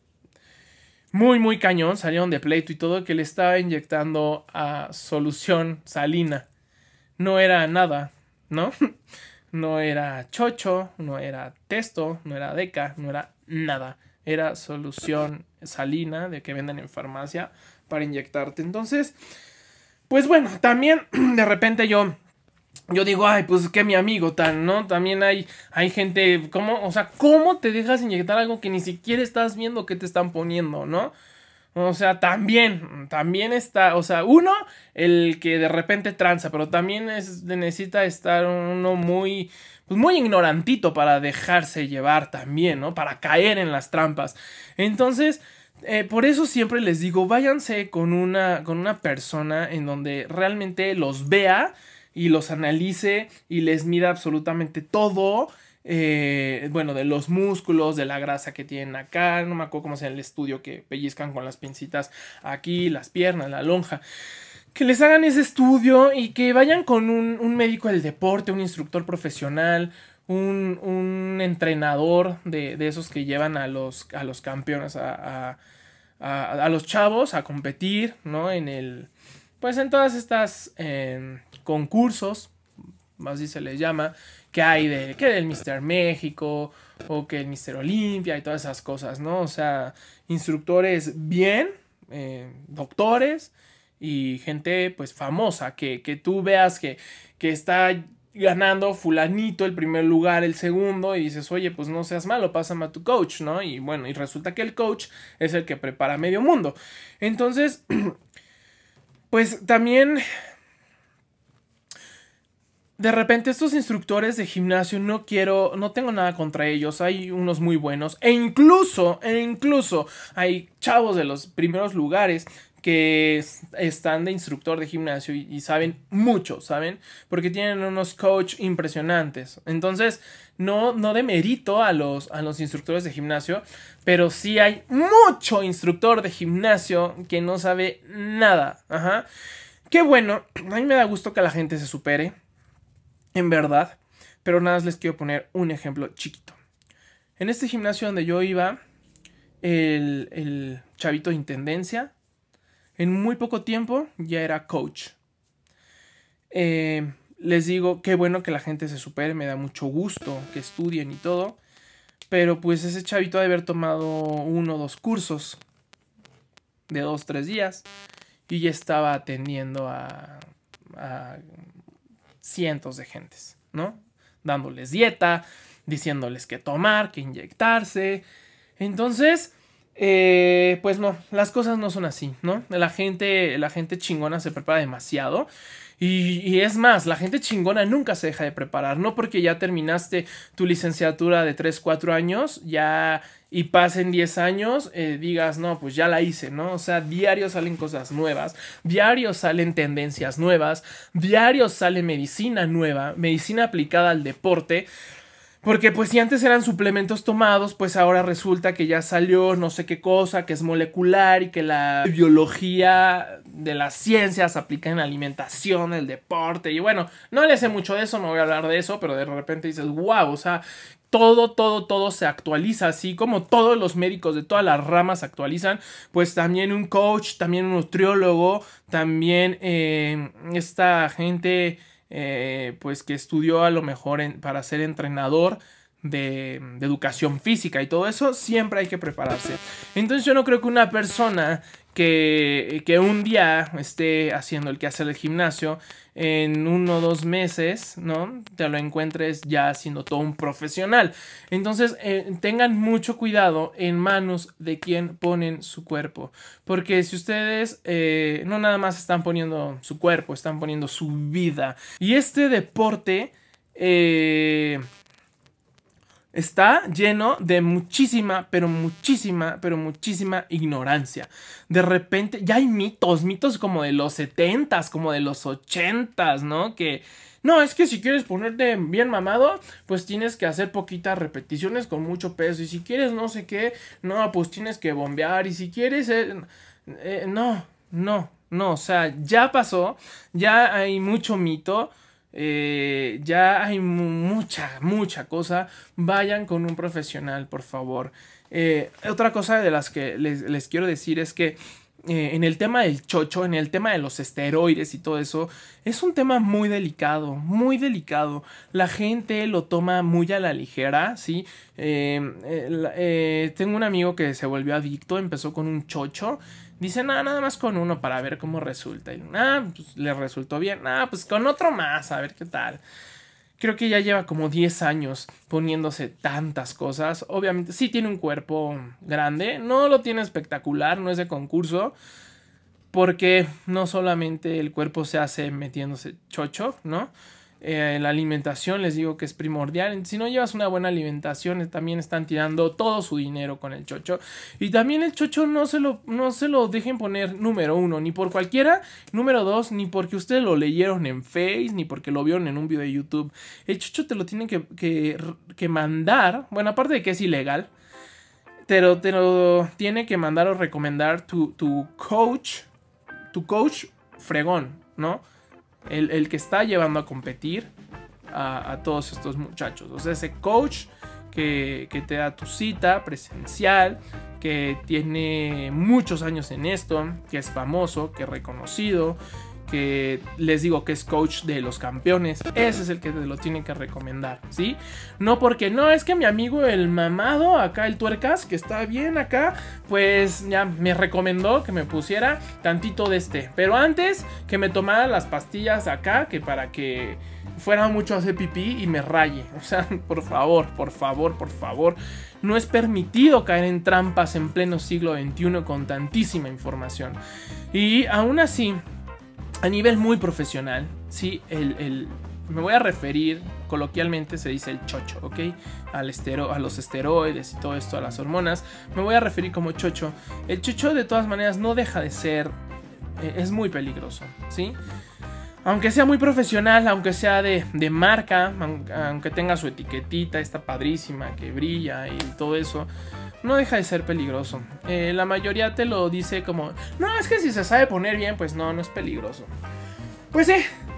muy, muy cañón, salieron de pleito y todo, que le estaba inyectando a solución salina. No era nada, ¿no? No era chocho, no era testo, no era deca, no era nada. Era solución salina de que venden en farmacia para inyectarte. Entonces, pues bueno, también de repente yo, yo digo, ay, pues que mi amigo tan, ¿no? También hay, hay gente, ¿cómo? O sea, ¿cómo te dejas inyectar algo que ni siquiera estás viendo que te están poniendo, ¿no? O sea, también, también está, o sea, uno, el que de repente tranza, pero también es, necesita estar uno muy, pues muy ignorantito para dejarse llevar también, ¿no? Para caer en las trampas. Entonces, eh, por eso siempre les digo, váyanse con una, con una persona en donde realmente los vea y los analice y les mida absolutamente todo. Eh, bueno, de los músculos, de la grasa que tienen acá, no me acuerdo cómo se llama el estudio que pellizcan con las pincitas aquí, las piernas, la lonja, que les hagan ese estudio y que vayan con un, un médico del deporte, un instructor profesional, un, un entrenador de, de esos que llevan a los, a los campeones, a, a, a, a los chavos a competir, ¿no? En el, pues en todas estas eh, concursos, así se les llama, que hay de, que del míster México o que el míster Olimpia y todas esas cosas, ¿no? O sea, instructores bien, eh, doctores y gente pues famosa, que, que tú veas que, que está ganando fulanito el primer lugar, el segundo, y dices, oye, pues no seas malo, pásame a tu coach, ¿no? Y bueno, y resulta que el coach es el que prepara medio mundo. Entonces, pues también... De repente estos instructores de gimnasio no quiero, no tengo nada contra ellos, hay unos muy buenos e incluso, e incluso hay chavos de los primeros lugares que están de instructor de gimnasio y, y saben mucho, ¿saben? Porque tienen unos coach impresionantes. Entonces, no, no demerito a los, a los instructores de gimnasio, pero sí hay mucho instructor de gimnasio que no sabe nada. Ajá. Qué bueno, a mí me da gusto que la gente se supere. En verdad, pero nada más les quiero poner un ejemplo chiquito. En este gimnasio donde yo iba, el, el chavito de intendencia, en muy poco tiempo ya era coach. Eh, les digo, qué bueno que la gente se supere, me da mucho gusto que estudien y todo, pero pues ese chavito ha de haber tomado uno o dos cursos de dos, tres días y ya estaba atendiendo a... a cientos de gentes, ¿no? Dándoles dieta, diciéndoles qué tomar, qué inyectarse. Entonces, Eh, pues no, las cosas no son así, ¿no? La gente, la gente chingona se prepara demasiado. Y, y es más, la gente chingona nunca se deja de preparar. No porque ya terminaste tu licenciatura de tres, cuatro años, ya y pasen diez años, eh, digas, no, pues ya la hice, ¿no? O sea, diario salen cosas nuevas, diario salen tendencias nuevas, diario sale medicina nueva, medicina aplicada al deporte. Porque pues si antes eran suplementos tomados, pues ahora resulta que ya salió no sé qué cosa, que es molecular y que la biología de las ciencias se aplica en la alimentación, el deporte. Y bueno, no le sé mucho de eso, no voy a hablar de eso, pero de repente dices, wow, o sea, todo, todo, todo se actualiza, así como todos los médicos de todas las ramas se actualizan, pues también un coach, también un nutriólogo, también eh, esta gente... Eh, pues que estudió a lo mejor en, para ser entrenador de, de educación física y todo eso, siempre hay que prepararse. Entonces yo no creo que una persona que, que un día esté haciendo el quehacer del gimnasio, en uno o dos meses, ¿no? Te lo encuentres ya siendo todo un profesional. Entonces eh, tengan mucho cuidado en manos de quien ponen su cuerpo. Porque si ustedes eh, no nada más están poniendo su cuerpo, están poniendo su vida. Y este deporte... Eh, está lleno de muchísima, pero muchísima, pero muchísima ignorancia. De repente, ya hay mitos, mitos como de los setentas, como de los ochentas, ¿no? Que, no, es que si quieres ponerte bien mamado, pues tienes que hacer poquitas repeticiones con mucho peso. Y si quieres no sé qué, no, pues tienes que bombear. Y si quieres, eh, eh, no, no, no, o sea, ya pasó, ya hay mucho mito. Eh, ya hay mucha, mucha cosa. Vayan con un profesional, por favor. Eh, otra cosa de las que les, les quiero decir es que eh, en el tema del chocho, en el tema de los esteroides y todo eso, es un tema muy delicado, muy delicado. La gente lo toma muy a la ligera, ¿sí? Eh, eh, eh, tengo un amigo que se volvió adicto, empezó con un chocho. Dice, nada, nada más con uno para ver cómo resulta. Y, ah, pues le resultó bien. Ah, pues con otro más, a ver qué tal. Creo que ya lleva como diez años poniéndose tantas cosas. Obviamente, sí tiene un cuerpo grande. No lo tiene espectacular, no es de concurso. Porque no solamente el cuerpo se hace metiéndose chocho, ¿no? Eh, la alimentación les digo que es primordial. Si no llevas una buena alimentación, también están tirando todo su dinero con el chocho. Y también el chocho no se lo, no se lo dejen poner número uno, ni por cualquiera. Número dos, ni porque ustedes lo leyeron en Face, ni porque lo vieron en un video de YouTube. El chocho te lo tienen que, que, que mandar. Bueno, aparte de que es ilegal, pero te lo tiene que mandar o recomendar tu, tu coach, tu coach fregón, ¿no? El, el que está llevando a competir a, a todos estos muchachos. O sea, ese coach que, que te da tu cita presencial, que tiene muchos años en esto, que es famoso, que es reconocido, que les digo que es coach de los campeones. Ese es el que te lo tiene que recomendar, ¿sí? No porque, no, es que mi amigo el mamado, acá el tuercas, que está bien acá, pues ya me recomendó que me pusiera tantito de este. Pero antes que me tomara las pastillas acá, que para que fuera mucho a hacer pipí y me raye. O sea, por favor, por favor, por favor. No es permitido caer en trampas en pleno siglo veintiuno con tantísima información. Y aún así, a nivel muy profesional, sí, el, el, me voy a referir, coloquialmente se dice el chocho, ¿ok? Al estero, a los esteroides y todo esto, a las hormonas, me voy a referir como chocho. El chocho de todas maneras no deja de ser, eh, es muy peligroso, ¿sí? Aunque sea muy profesional, aunque sea de, de marca, aunque tenga su etiquetita, esta padrísima que brilla y todo eso, no deja de ser peligroso. Eh, la mayoría te lo dice como, no, es que si se sabe poner bien, pues no, no es peligroso. Pues sí,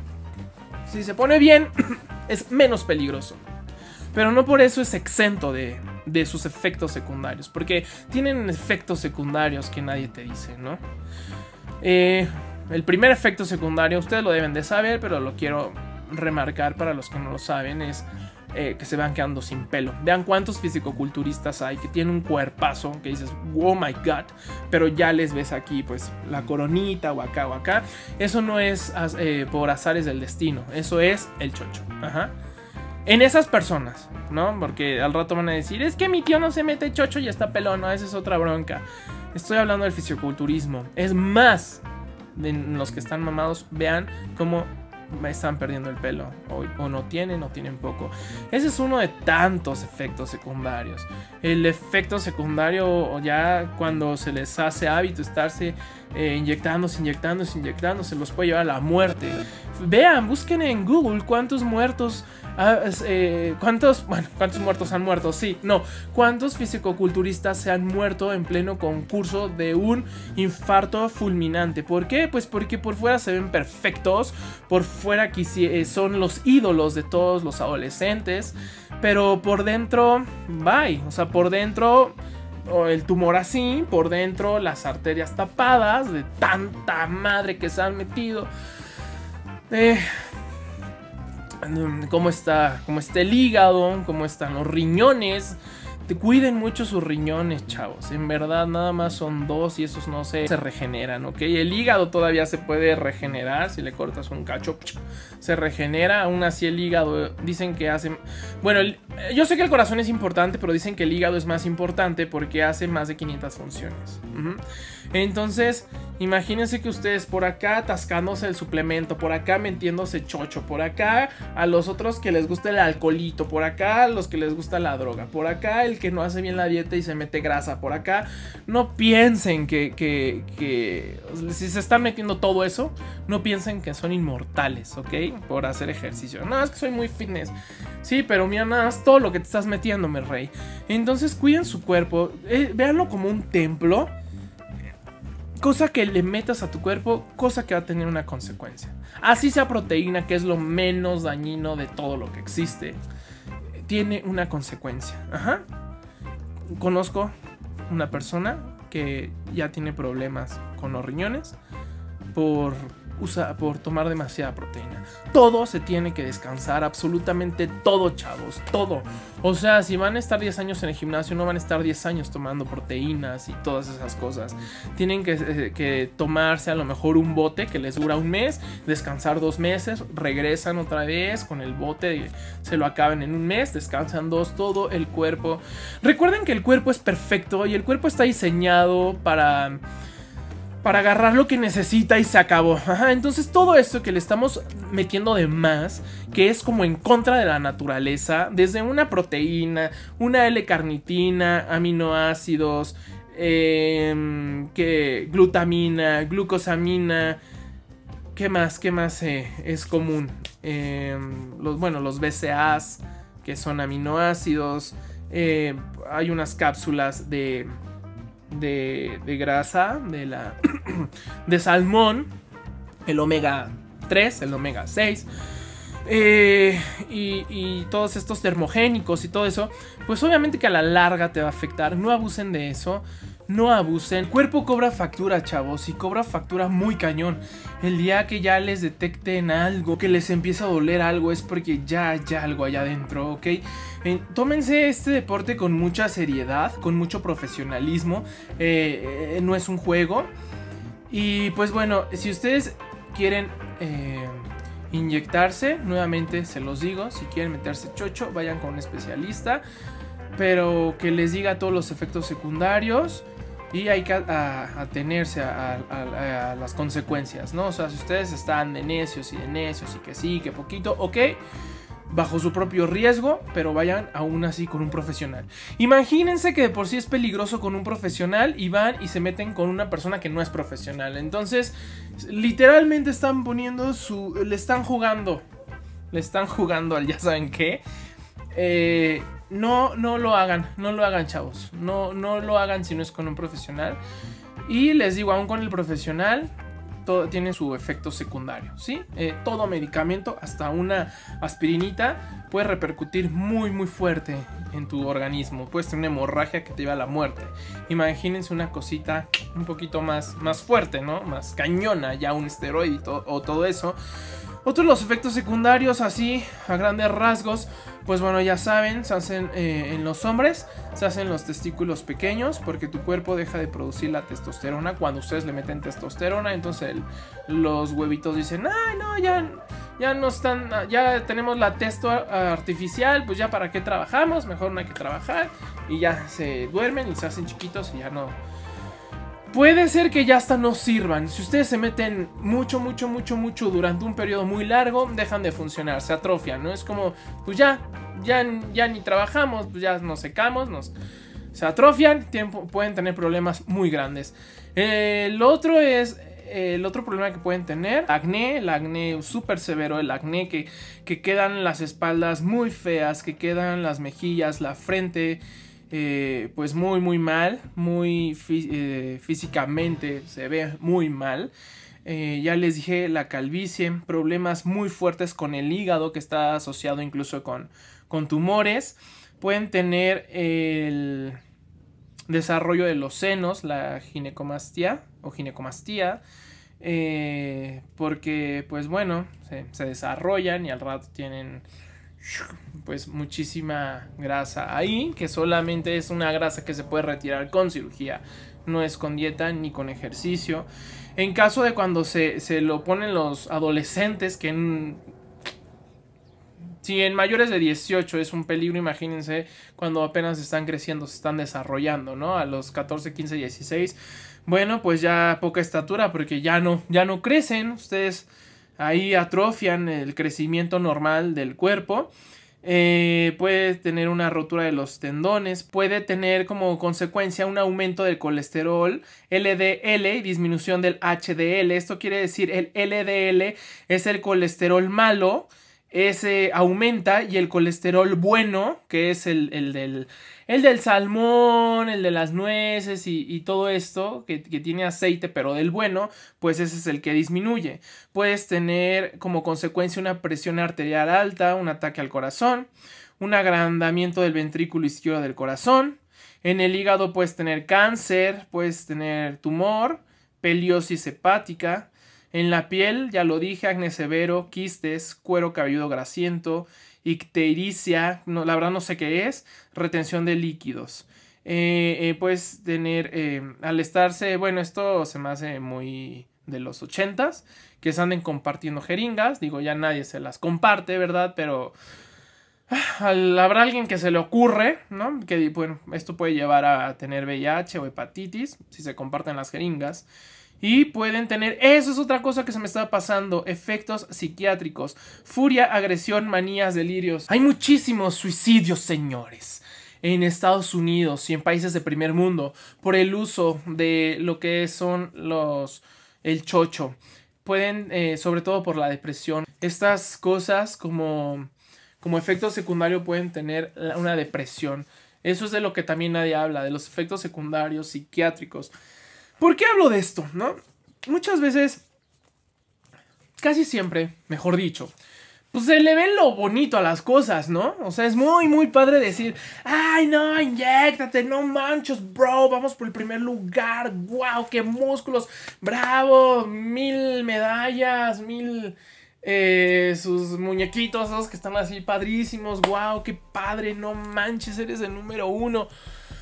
si se pone bien, es menos peligroso. Pero no por eso es exento de, de sus efectos secundarios, porque tienen efectos secundarios que nadie te dice, ¿no? Eh... El primer efecto secundario, ustedes lo deben de saber, pero lo quiero remarcar para los que no lo saben, es eh, que se van quedando sin pelo. Vean cuántos fisicoculturistas hay que tienen un cuerpazo, que dices, oh my god, pero ya les ves aquí, pues, la coronita o acá o acá. Eso no es eh, por azares del destino, eso es el chocho. Ajá. En esas personas, ¿no? Porque al rato van a decir, es que mi tío no se mete chocho y está pelón, no, esa es otra bronca. Estoy hablando del fisioculturismo. Es más, de los que están mamados, vean cómo están perdiendo el pelo, o, o no tienen, o tienen poco. Ese es uno de tantos efectos secundarios. El efecto secundario, ya cuando se les hace hábito estarse eh, inyectándose, inyectándose, inyectándose, los puede llevar a la muerte. Vean, busquen en Google cuántos muertos... Ah, eh, ¿Cuántos, bueno, cuántos muertos han muerto? Sí, no. ¿Cuántos fisicoculturistas se han muerto en pleno concurso de un infarto fulminante? ¿Por qué? Pues porque por fuera se ven perfectos, por fuera son los ídolos de todos los adolescentes, pero por dentro, bye. O sea, por dentro el tumor así, por dentro las arterias tapadas de tanta madre que se han metido. Eh... Cómo está, cómo está el hígado, cómo están los riñones. Te cuiden mucho sus riñones, chavos. En verdad nada más son dos y esos no se, se regeneran, ¿ok? El hígado todavía se puede regenerar. Si le cortas un cacho, se regenera. Aún así el hígado dicen que hace... Bueno, el... yo sé que el corazón es importante, pero dicen que el hígado es más importante porque hace más de quinientas funciones. uh-huh. Entonces, imagínense que ustedes por acá atascándose el suplemento, por acá metiéndose chocho, por acá a los otros que les gusta el alcoholito, por acá a los que les gusta la droga, por acá el que no hace bien la dieta y se mete grasa, por acá. No piensen que, que, que si se están metiendo todo eso, no piensen que son inmortales, ¿ok? Por hacer ejercicio. No, es que soy muy fitness. Sí, pero mira nada más todo lo que te estás metiendo, mi rey. Entonces cuiden su cuerpo, eh, véanlo como un templo. Cosa que le metas a tu cuerpo, cosa que va a tener una consecuencia. Así sea proteína, que es lo menos dañino de todo lo que existe, tiene una consecuencia. Ajá. Conozco una persona que ya tiene problemas con los riñones por, usa, por tomar demasiada proteína. Todo se tiene que descansar, absolutamente todo, chavos, todo. O sea, si van a estar diez años en el gimnasio, no van a estar diez años tomando proteínas y todas esas cosas. Tienen que, que tomarse a lo mejor un bote que les dura un mes, descansar dos meses, regresan otra vez con el bote y se lo acaban en un mes, descansan dos, todo el cuerpo. Recuerden que el cuerpo es perfecto y el cuerpo está diseñado para... para agarrar lo que necesita y se acabó. Ajá, entonces todo esto que le estamos metiendo de más, que es como en contra de la naturaleza, desde una proteína, una L-carnitina, aminoácidos, eh, que glutamina, glucosamina, ¿qué más? ¿Qué más eh, es común? Eh, los, bueno, los B C A As, que son aminoácidos, eh, hay unas cápsulas de... De, de grasa de la de salmón, el omega tres, el omega seis, eh, y, y todos estos termogénicos y todo eso, pues obviamente que a la larga te va a afectar. No abusen de eso, no abusen. El cuerpo cobra factura, chavos, y cobra factura muy cañón. El día que ya les detecten algo, que les empieza a doler algo, es porque ya hay algo allá adentro, ¿ok? Eh, tómense este deporte con mucha seriedad, con mucho profesionalismo. Eh, eh, no es un juego. Y pues bueno, si ustedes quieren eh, inyectarse, nuevamente se los digo, si quieren meterse chocho, vayan con un especialista, pero que les diga todos los efectos secundarios. Y hay que a, atenerse a, a, a las consecuencias, ¿no? O sea, si ustedes están de necios y de necios y que sí, que poquito, ok, bajo su propio riesgo, pero vayan aún así con un profesional. Imagínense que de por sí es peligroso con un profesional y van y se meten con una persona que no es profesional. Entonces, literalmente están poniendo su... le están jugando. Le están jugando al ya saben qué. Eh... No, no lo hagan, no lo hagan, chavos. No, no lo hagan si no es con un profesional. Y les digo, aún con el profesional, todo tiene su efecto secundario, ¿sí? Eh, todo medicamento, hasta una aspirinita, puede repercutir muy, muy fuerte en tu organismo. Puedes tener una hemorragia que te lleva a la muerte. Imagínense una cosita un poquito más, más fuerte, ¿no? Más cañona, ya un esteroide to- o todo eso. Otros los efectos secundarios, así a grandes rasgos, pues bueno, ya saben, se hacen eh, en los hombres, se hacen los testículos pequeños porque tu cuerpo deja de producir la testosterona cuando ustedes le meten testosterona. Entonces el, los huevitos dicen, ay no, ya, ya no están, ya tenemos la testo artificial, pues ya para qué trabajamos, mejor no hay que trabajar, y ya se duermen y se hacen chiquitos y ya no. Puede ser que ya hasta no sirvan. Si ustedes se meten mucho, mucho, mucho, mucho durante un periodo muy largo, dejan de funcionar, se atrofian, ¿no? Es como, pues ya, ya, ya ni trabajamos, pues ya nos secamos, nos, se atrofian, tiempo, pueden tener problemas muy grandes. Eh, el otro es... El otro problema que pueden tener, acné, el acné súper severo, el acné que, que quedan las espaldas muy feas, que quedan las mejillas, la frente, eh, pues muy muy mal, muy eh, físicamente se ve muy mal. Eh, ya les dije, la calvicie, problemas muy fuertes con el hígado que está asociado incluso con, con tumores. Pueden tener el desarrollo de los senos, la ginecomastia o ginecomastía, eh, porque pues bueno, se, se desarrollan y al rato tienen pues muchísima grasa ahí, que solamente es una grasa que se puede retirar con cirugía, no es con dieta ni con ejercicio. En caso de cuando se, se lo ponen los adolescentes, que en, si en mayores de dieciocho es un peligro, imagínense cuando apenas están creciendo, se están desarrollando, ¿no? A los catorce, quince, dieciséis, bueno, pues ya poca estatura porque ya no, ya no crecen, ustedes ahí atrofian el crecimiento normal del cuerpo. Eh, puede tener una rotura de los tendones, puede tener como consecuencia un aumento del colesterol L D L, disminución del H D L. Esto quiere decir el L D L es el colesterol malo, ese aumenta, y el colesterol bueno, que es el, el, del, el del salmón, el de las nueces y, y todo esto que, que tiene aceite pero del bueno, pues ese es el que disminuye. Puedes tener como consecuencia una presión arterial alta, un ataque al corazón, un agrandamiento del ventrículo izquierdo del corazón. En el hígado puedes tener cáncer, puedes tener tumor, peliosis hepática. En la piel, ya lo dije, acné severo, quistes, cuero cabelludo grasiento, ictericia, no, la verdad no sé qué es, retención de líquidos. Eh, eh, puedes tener, eh, al estarse, bueno, esto se me hace muy de los ochentas, que se anden compartiendo jeringas, digo, ya nadie se las comparte, ¿verdad? Pero al, habrá alguien que se le ocurre, ¿no? Que, bueno, esto puede llevar a tener V I H o hepatitis, si se comparten las jeringas. Y pueden tener, eso es otra cosa que se me estaba pasando, efectos psiquiátricos, furia, agresión, manías, delirios. Hay muchísimos suicidios, señores, en Estados Unidos y en países de primer mundo por el uso de lo que son los, el chocho. Pueden, eh, sobre todo por la depresión. Estas cosas como, como efecto secundario pueden tener una depresión. Eso es de lo que también nadie habla, de los efectos secundarios psiquiátricos. ¿Por qué hablo de esto, no? Muchas veces, casi siempre, mejor dicho, pues se le ve lo bonito a las cosas, ¿no? O sea, es muy, muy padre decir, ay, no, inyéctate, no manches, bro, vamos por el primer lugar, wow, qué músculos, bravo, mil medallas, mil, eh, sus muñequitos, esos que están así padrísimos, wow, qué padre, no manches, eres el número uno.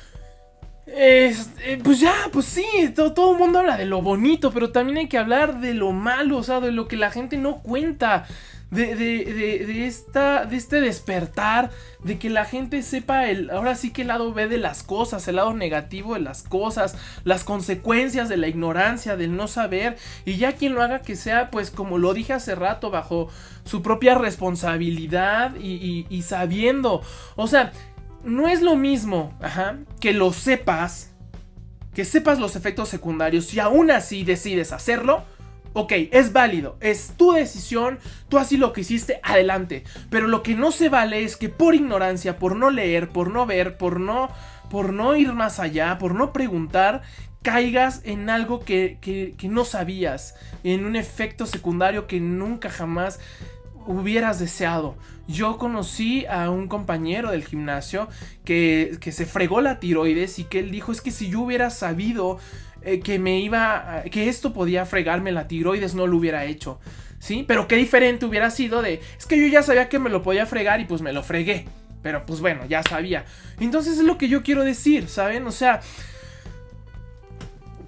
Eh, pues ya, pues sí, todo, todo el mundo habla de lo bonito, pero también hay que hablar de lo malo, o sea, de lo que la gente no cuenta, de, de, de, de, esta, de este despertar, de que la gente sepa el, ahora sí que el lado B de las cosas, el lado negativo de las cosas, las consecuencias de la ignorancia, del no saber, y ya quien lo haga que sea, pues como lo dije hace rato, bajo su propia responsabilidad y, y, y sabiendo, o sea, no es lo mismo, ajá, que lo sepas, que sepas los efectos secundarios y aún así decides hacerlo. Ok, es válido, es tu decisión, tú así lo que hiciste, adelante. Pero lo que no se vale es que por ignorancia, por no leer, por no ver, por no, por no ir más allá, por no preguntar, caigas en algo que, que, que no sabías, en un efecto secundario que nunca jamás hubieras deseado. Yo conocí a un compañero del gimnasio que, que se fregó la tiroides y que él dijo, es que si yo hubiera sabido eh, que me iba, que esto podía fregarme la tiroides, no lo hubiera hecho, ¿sí? Pero qué diferente hubiera sido de, es que yo ya sabía que me lo podía fregar y pues me lo fregué, pero pues bueno, ya sabía. Entonces es lo que yo quiero decir, ¿saben? O sea,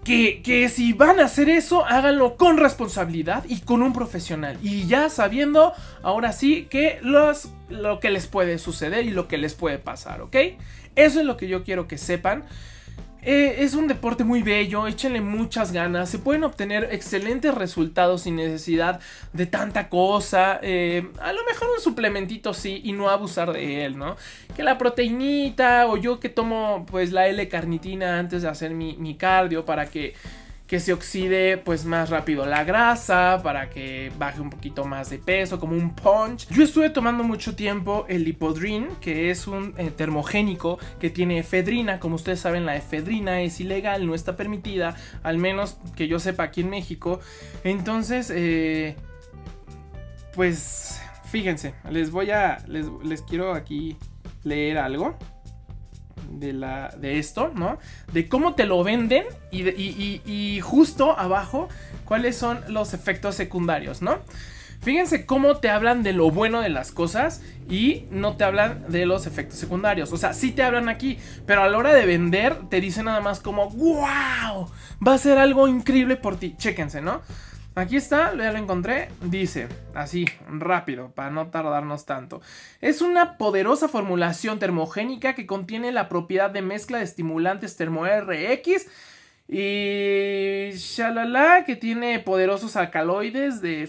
Que, que si van a hacer eso, háganlo con responsabilidad y con un profesional. Y ya sabiendo, ahora sí, que los, lo que les puede suceder y lo que les puede pasar, ¿ok? Eso es lo que yo quiero que sepan. Eh, es un deporte muy bello, échenle muchas ganas, se pueden obtener excelentes resultados sin necesidad de tanta cosa, eh, a lo mejor un suplementito sí y no abusar de él, ¿no? Que la proteinita o yo que tomo pues la L-carnitina antes de hacer mi, mi cardio para que... que se oxide pues más rápido la grasa, para que baje un poquito más de peso, como un punch. Yo estuve tomando mucho tiempo el Lipodrin, que es un eh, termogénico que tiene efedrina. Como ustedes saben, la efedrina es ilegal, no está permitida, al menos que yo sepa aquí en México. Entonces, eh, pues fíjense, les voy a, les, les quiero aquí leer algo. De, la, de esto, ¿no? De cómo te lo venden y, de, y, y, y justo abajo cuáles son los efectos secundarios, ¿no? Fíjense cómo te hablan de lo bueno de las cosas y no te hablan de los efectos secundarios. O sea, sí te hablan aquí, pero a la hora de vender te dicen nada más como ¡wow! Va a ser algo increíble por ti. Chéquense, ¿no? Aquí está, ya lo encontré, dice, así, rápido, para no tardarnos tanto. Es una poderosa formulación termogénica que contiene la propiedad de mezcla de estimulantes termo-R X y shalala, que tiene poderosos alcaloides de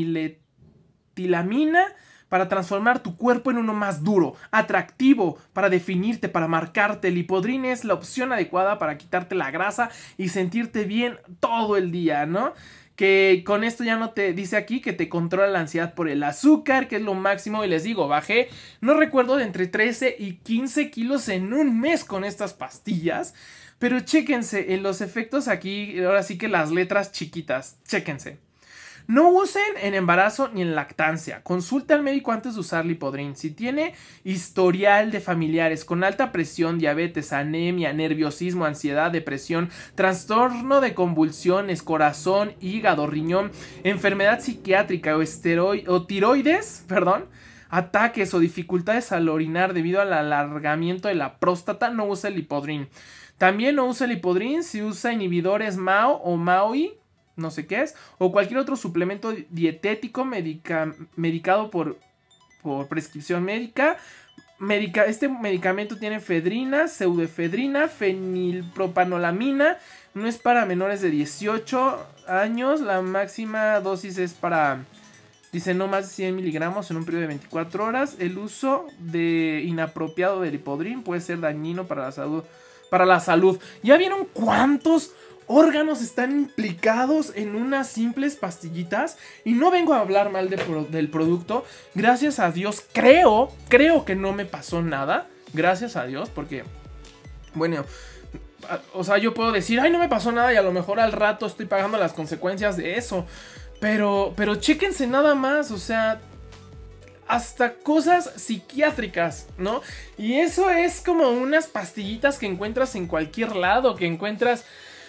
feniletilamina para transformar tu cuerpo en uno más duro, atractivo, para definirte, para marcarte. El Lipodrin es la opción adecuada para quitarte la grasa y sentirte bien todo el día, ¿no? Que con esto ya no te dice aquí que te controla la ansiedad por el azúcar, que es lo máximo. Y les digo, bajé, no recuerdo, de entre trece y quince kilos en un mes con estas pastillas. Pero chéquense en los efectos aquí, ahora sí que las letras chiquitas, chéquense. No usen en embarazo ni en lactancia. Consulte al médico antes de usar Lipodrin. Si tiene historial de familiares con alta presión, diabetes, anemia, nerviosismo, ansiedad, depresión, trastorno de convulsiones, corazón, hígado, riñón, enfermedad psiquiátrica o, esteroid o tiroides, perdón, ataques o dificultades al orinar debido al alargamiento de la próstata, no use Lipodrin. También no use Lipodrin si usa inhibidores M A O o M A O I, no sé qué es, o cualquier otro suplemento dietético medica, medicado por, por prescripción médica. Medica, este medicamento tiene efedrina, pseudoefedrina, fenilpropanolamina. No es para menores de dieciocho años. La máxima dosis es para, dice, no más de cien miligramos en un periodo de veinticuatro horas. El uso de inapropiado de Lipodrin puede ser dañino para la salud. Para la salud. ¿Ya vieron cuántos órganos están implicados en unas simples pastillitas? Y no vengo a hablar mal de pro del producto. Gracias a Dios, creo, creo que no me pasó nada. Gracias a Dios, porque, bueno, o sea, yo puedo decir, ay, no me pasó nada y a lo mejor al rato estoy pagando las consecuencias de eso. Pero, pero chéquense nada más, o sea, hasta cosas psiquiátricas, ¿no? Y eso es como unas pastillitas que encuentras en cualquier lado, que encuentras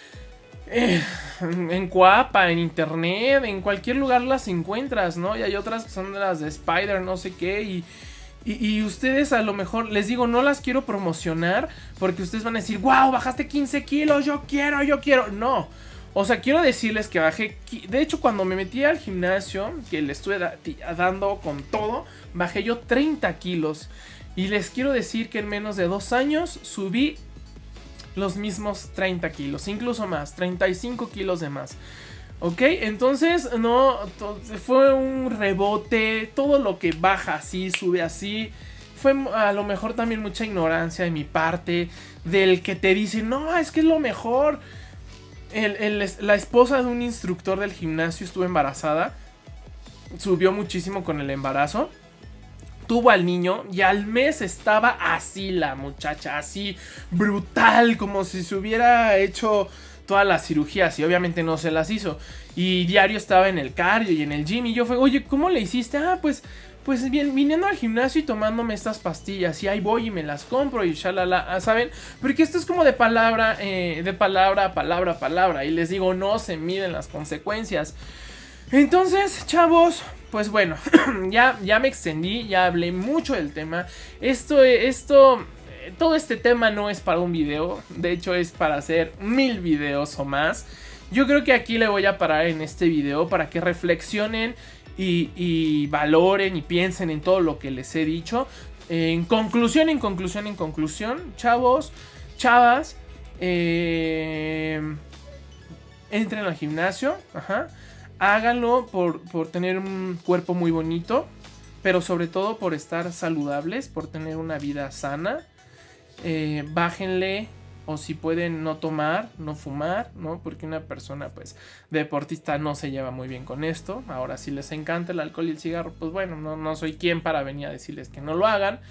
Eh, en Coapa, en internet, en cualquier lugar las encuentras, ¿no? Y hay otras que son de las de Spider, no sé qué, y, y, y ustedes a lo mejor, les digo, no las quiero promocionar porque ustedes van a decir, wow, bajaste quince kilos, yo quiero, yo quiero. No, o sea, quiero decirles que bajé, de hecho cuando me metí al gimnasio, que le estuve da dando con todo, bajé yo treinta kilos. Y les quiero decir que en menos de dos años subí los mismos treinta kilos, incluso más, treinta y cinco kilos de más. Ok, entonces no, fue un rebote, todo lo que baja así, sube así. Fue a lo mejor también mucha ignorancia de mi parte, del que te dice, no, es que es lo mejor. El, el, la esposa de un instructor del gimnasio estuvo embarazada, subió muchísimo con el embarazo. Tuvo al niño y al mes estaba así la muchacha, así brutal, como si se hubiera hecho todas las cirugías y obviamente no se las hizo. Y diario estaba en el cardio y en el gym y yo fue, oye, ¿cómo le hiciste? Ah, pues, pues bien, viniendo al gimnasio y tomándome estas pastillas y ahí voy y me las compro y shalala, ¿saben? Porque esto es como de palabra, eh, de palabra a palabra a palabra y les digo, no se miden las consecuencias. Entonces, chavos, pues bueno, ya, ya me extendí, ya hablé mucho del tema. Esto, esto todo este tema no es para un video, de hecho es para hacer mil videos o más. Yo creo que aquí le voy a parar en este video para que reflexionen y, y valoren y piensen en todo lo que les he dicho. En conclusión, en conclusión, en conclusión, chavos, chavas, eh, entren al gimnasio, ajá, háganlo por, por tener un cuerpo muy bonito, pero sobre todo por estar saludables, por tener una vida sana. Eh, bájenle, o si pueden no tomar, no fumar, ¿no? Porque una persona, pues, deportista no se lleva muy bien con esto. Ahora, si les encanta el alcohol y el cigarro, pues bueno, no, no soy quien para venir a decirles que no lo hagan.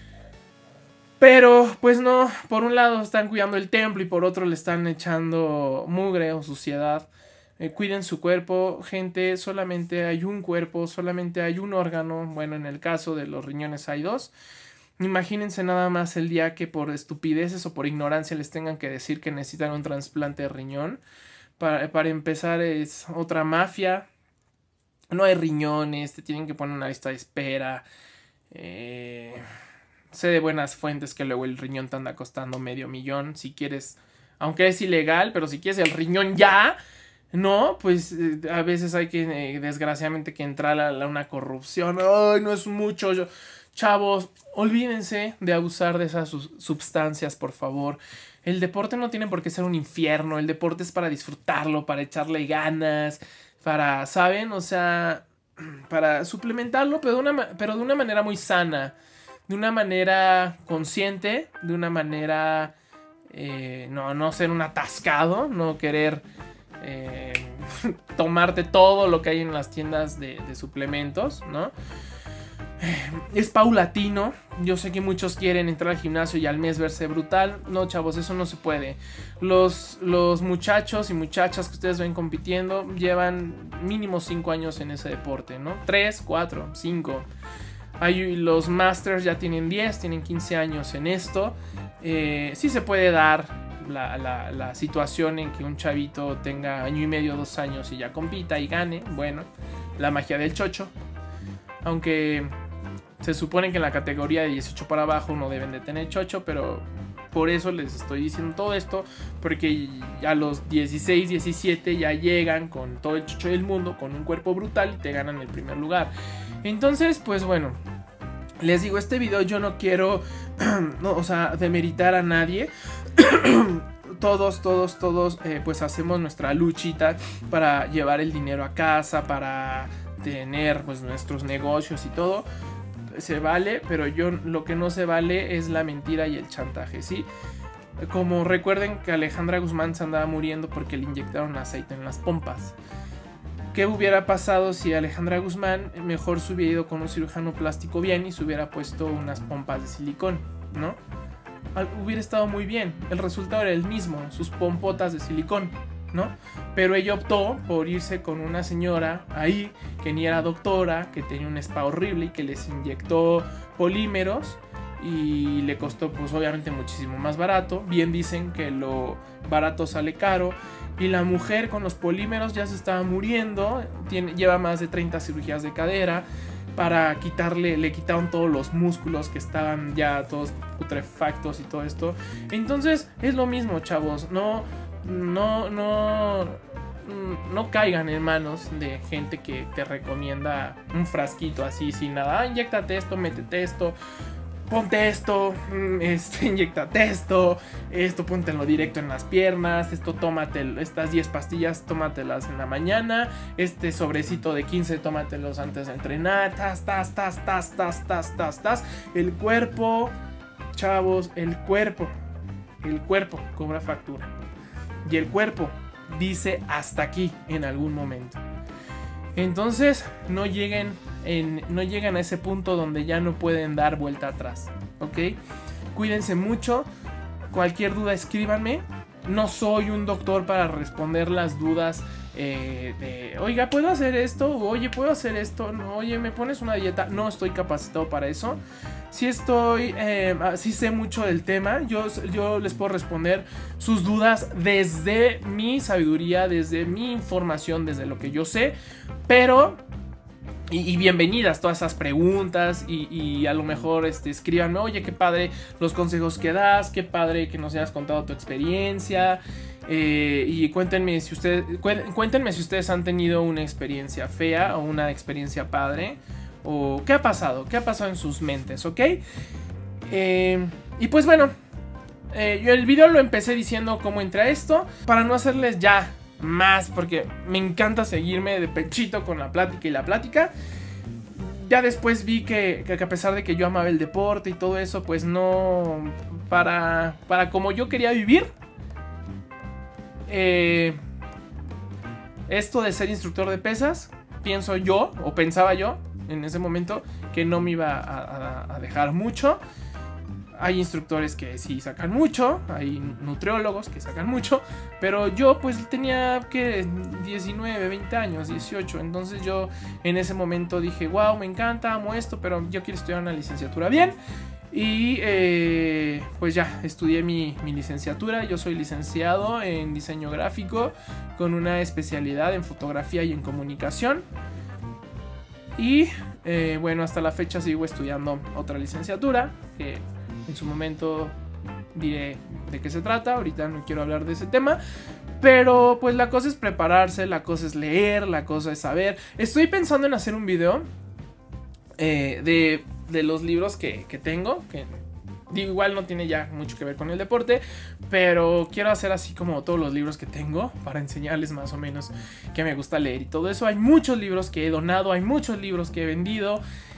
Pero, pues no, por un lado están cuidando el templo y por otro le están echando mugre o suciedad. Eh, cuiden su cuerpo, gente, solamente hay un cuerpo, solamente hay un órgano. Bueno, en el caso de los riñones hay dos. Imagínense nada más el día que por estupideces o por ignorancia les tengan que decir que necesitan un trasplante de riñón. Para, para empezar es otra mafia. No hay riñones, te tienen que poner una lista de espera. Eh, sé de buenas fuentes que luego el riñón te anda costando medio millón. Si quieres, aunque es ilegal, pero si quieres el riñón ya, no, pues eh, a veces hay que, eh, desgraciadamente, que entrar a, a una corrupción. Ay, no es mucho. Yo, chavos, olvídense de abusar de esas sustancias, por favor. El deporte no tiene por qué ser un infierno. El deporte es para disfrutarlo, para echarle ganas, para, ¿saben? O sea, para suplementarlo, pero de una, pero de una manera muy sana, de una manera consciente, de una manera, eh, no, no ser un atascado, no querer eh, tomarte todo lo que hay en las tiendas de, de suplementos, ¿no? Es paulatino. Yo sé que muchos quieren entrar al gimnasio y al mes verse brutal. No, chavos, eso no se puede. Los, los muchachos y muchachas que ustedes ven compitiendo llevan mínimo cinco años en ese deporte, ¿no? tres, cuatro, cinco. Hay, los masters ya tienen diez, tienen quince años en esto. Eh, sí se puede dar la, la, la situación en que un chavito tenga año y medio, dos años y ya compita y gane. Bueno, la magia del chocho. Aunque se supone que en la categoría de dieciocho para abajo no deben de tener chocho, pero por eso les estoy diciendo todo esto, porque a los dieciséis, diecisiete ya llegan con todo el chocho del mundo, con un cuerpo brutal y te ganan el primer lugar. Entonces, pues bueno, les digo, este video yo no quiero, no, o sea, demeritar a nadie. Todos, todos, todos, eh, pues hacemos nuestra luchita para llevar el dinero a casa, para tener pues nuestros negocios y todo. Se vale, pero yo lo que no se vale es la mentira y el chantaje, ¿sí? Como recuerden que Alejandra Guzmán se andaba muriendo porque le inyectaron aceite en las pompas. ¿Qué hubiera pasado si Alejandra Guzmán mejor se hubiera ido con un cirujano plástico bien y se hubiera puesto unas pompas de silicón, ¿no? Hubiera estado muy bien, el resultado era el mismo, sus pompotas de silicón, ¿no? Pero ella optó por irse con una señora ahí que ni era doctora, que tenía un spa horrible y que les inyectó polímeros y le costó pues obviamente muchísimo más barato. Bien dicen que lo barato sale caro y la mujer con los polímeros ya se estaba muriendo, tiene, lleva más de treinta cirugías de cadera. Para quitarle, le quitaron todos los músculos que estaban ya todos putrefactos y todo esto. Entonces es lo mismo, chavos, no No, no, no caigan en manos de gente que te recomienda un frasquito así sin nada. Ah, inyéctate esto, métete esto, ponte esto, este, inyéctate esto, esto póntelo directo en las piernas, esto tómate, estas diez pastillas tómatelas en la mañana, este sobrecito de quince tómatelos antes de entrenar, tas, tas, tas, tas, tas, tas, tas, tas. El cuerpo, chavos, el cuerpo, el cuerpo cobra factura. Y el cuerpo dice hasta aquí en algún momento. Entonces no lleguen, en, no lleguen a ese punto donde ya no pueden dar vuelta atrás, ¿ok? Cuídense mucho. Cualquier duda escríbanme. No soy un doctor para responder las dudas eh, de, oiga, ¿puedo hacer esto? Oye, ¿puedo hacer esto? No, oye, ¿me pones una dieta? No estoy capacitado para eso. Sí estoy, eh, sí sé mucho del tema. Yo, yo les puedo responder sus dudas desde mi sabiduría, desde mi información, desde lo que yo sé. Pero Y, y bienvenidas todas esas preguntas y, y a lo mejor este, escríbanme, oye, qué padre los consejos que das, qué padre que nos hayas contado tu experiencia. Eh, y cuéntenme si ustedes, cuéntenme si ustedes han tenido una experiencia fea o una experiencia padre. O qué ha pasado, qué ha pasado en sus mentes, ¿ok? Eh, y pues bueno, eh, yo el video lo empecé diciendo cómo entré a esto. Para no hacerles ya más, porque me encanta seguirme de pechito con la plática y la plática. Ya después vi que, que a pesar de que yo amaba el deporte y todo eso, pues no, para, para como yo quería vivir, eh, esto de ser instructor de pesas, pienso yo, o pensaba yo en ese momento, que no me iba a, a, a dejar mucho. Hay instructores que sí sacan mucho, hay nutriólogos que sacan mucho, pero yo pues tenía que diecinueve, veinte años, dieciocho, entonces yo en ese momento dije, wow, me encanta, amo esto, pero yo quiero estudiar una licenciatura bien. Y eh, pues ya, estudié mi, mi licenciatura. Yo soy licenciado en diseño gráfico con una especialidad en fotografía y en comunicación. Y eh, bueno, hasta la fecha sigo estudiando otra licenciatura que en su momento diré de qué se trata. Ahorita no quiero hablar de ese tema, pero pues la cosa es prepararse, la cosa es leer, la cosa es saber. Estoy pensando en hacer un video eh, de, de los libros que, que tengo, que digo, igual no tiene ya mucho que ver con el deporte, pero quiero hacer así como todos los libros que tengo para enseñarles más o menos qué me gusta leer y todo eso. Hay muchos libros que he donado, hay muchos libros que he vendido.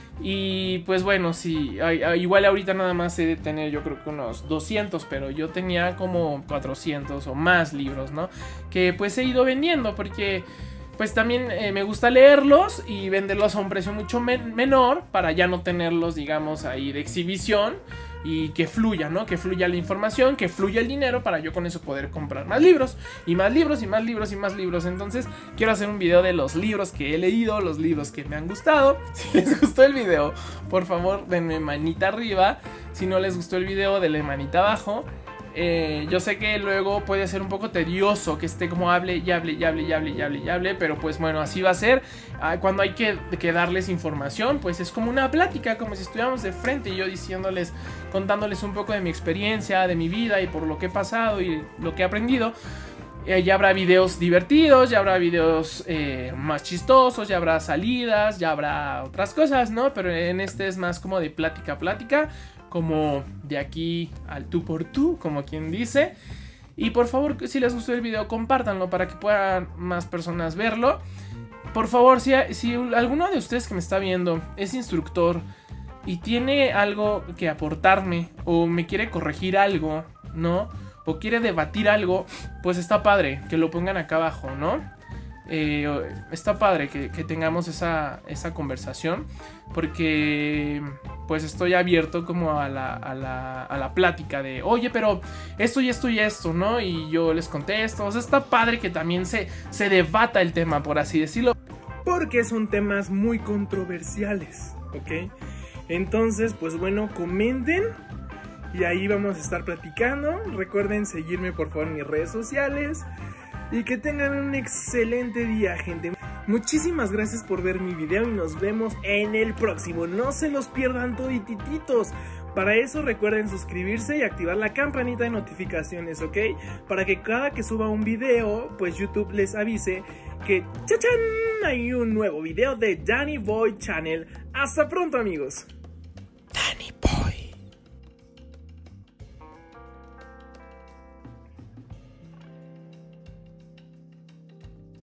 Y pues bueno, sí, igual ahorita nada más he de tener yo creo que unos doscientos, pero yo tenía como cuatrocientos o más libros, ¿no? Que pues he ido vendiendo porque pues también eh, me gusta leerlos y venderlos a un precio mucho men menor para ya no tenerlos, digamos, ahí de exhibición. Y que fluya, ¿no? Que fluya la información, que fluya el dinero para yo con eso poder comprar más libros. Y más libros, y más libros, y más libros. Entonces quiero hacer un video de los libros que he leído, los libros que me han gustado. Si les gustó el video, por favor denme manita arriba. Si no les gustó el video, denle manita abajo. Eh, yo sé que luego puede ser un poco tedioso que esté como hable y hable y hable y hable y hable y hable, pero pues bueno, así va a ser. Ah, cuando hay que, que darles información, pues es como una plática, como si estuviéramos de frente y yo diciéndoles, contándoles un poco de mi experiencia, de mi vida y por lo que he pasado y lo que he aprendido. Eh, ya habrá videos divertidos, ya habrá videos eh, más chistosos, ya habrá salidas, ya habrá otras cosas, ¿no? Pero en este es más como de plática, plática. Como de aquí al tú por tú, como quien dice. Y por favor, si les gustó el video, compártanlo para que puedan más personas verlo. Por favor, si, si alguno de ustedes que me está viendo es instructor y tiene algo que aportarme o me quiere corregir algo, ¿no? O quiere debatir algo, pues está padre que lo pongan acá abajo, ¿no? Eh, está padre que, que tengamos esa, esa conversación, porque pues estoy abierto como a la, a, la, a la plática de, oye, pero esto y esto y esto, ¿no? Y yo les contesto. O sea, está padre que también se, se debata el tema, por así decirlo, porque son temas muy controversiales, ¿ok? Entonces, pues bueno, comenten y ahí vamos a estar platicando. Recuerden seguirme por favor en mis redes sociales. Y que tengan un excelente día, gente. Muchísimas gracias por ver mi video y nos vemos en el próximo. No se los pierdan todititos. Para eso recuerden suscribirse y activar la campanita de notificaciones, ¿ok? Para que cada que suba un video, pues YouTube les avise que ¡chachán! Hay un nuevo video de Danny Boy Channel. Hasta pronto, amigos.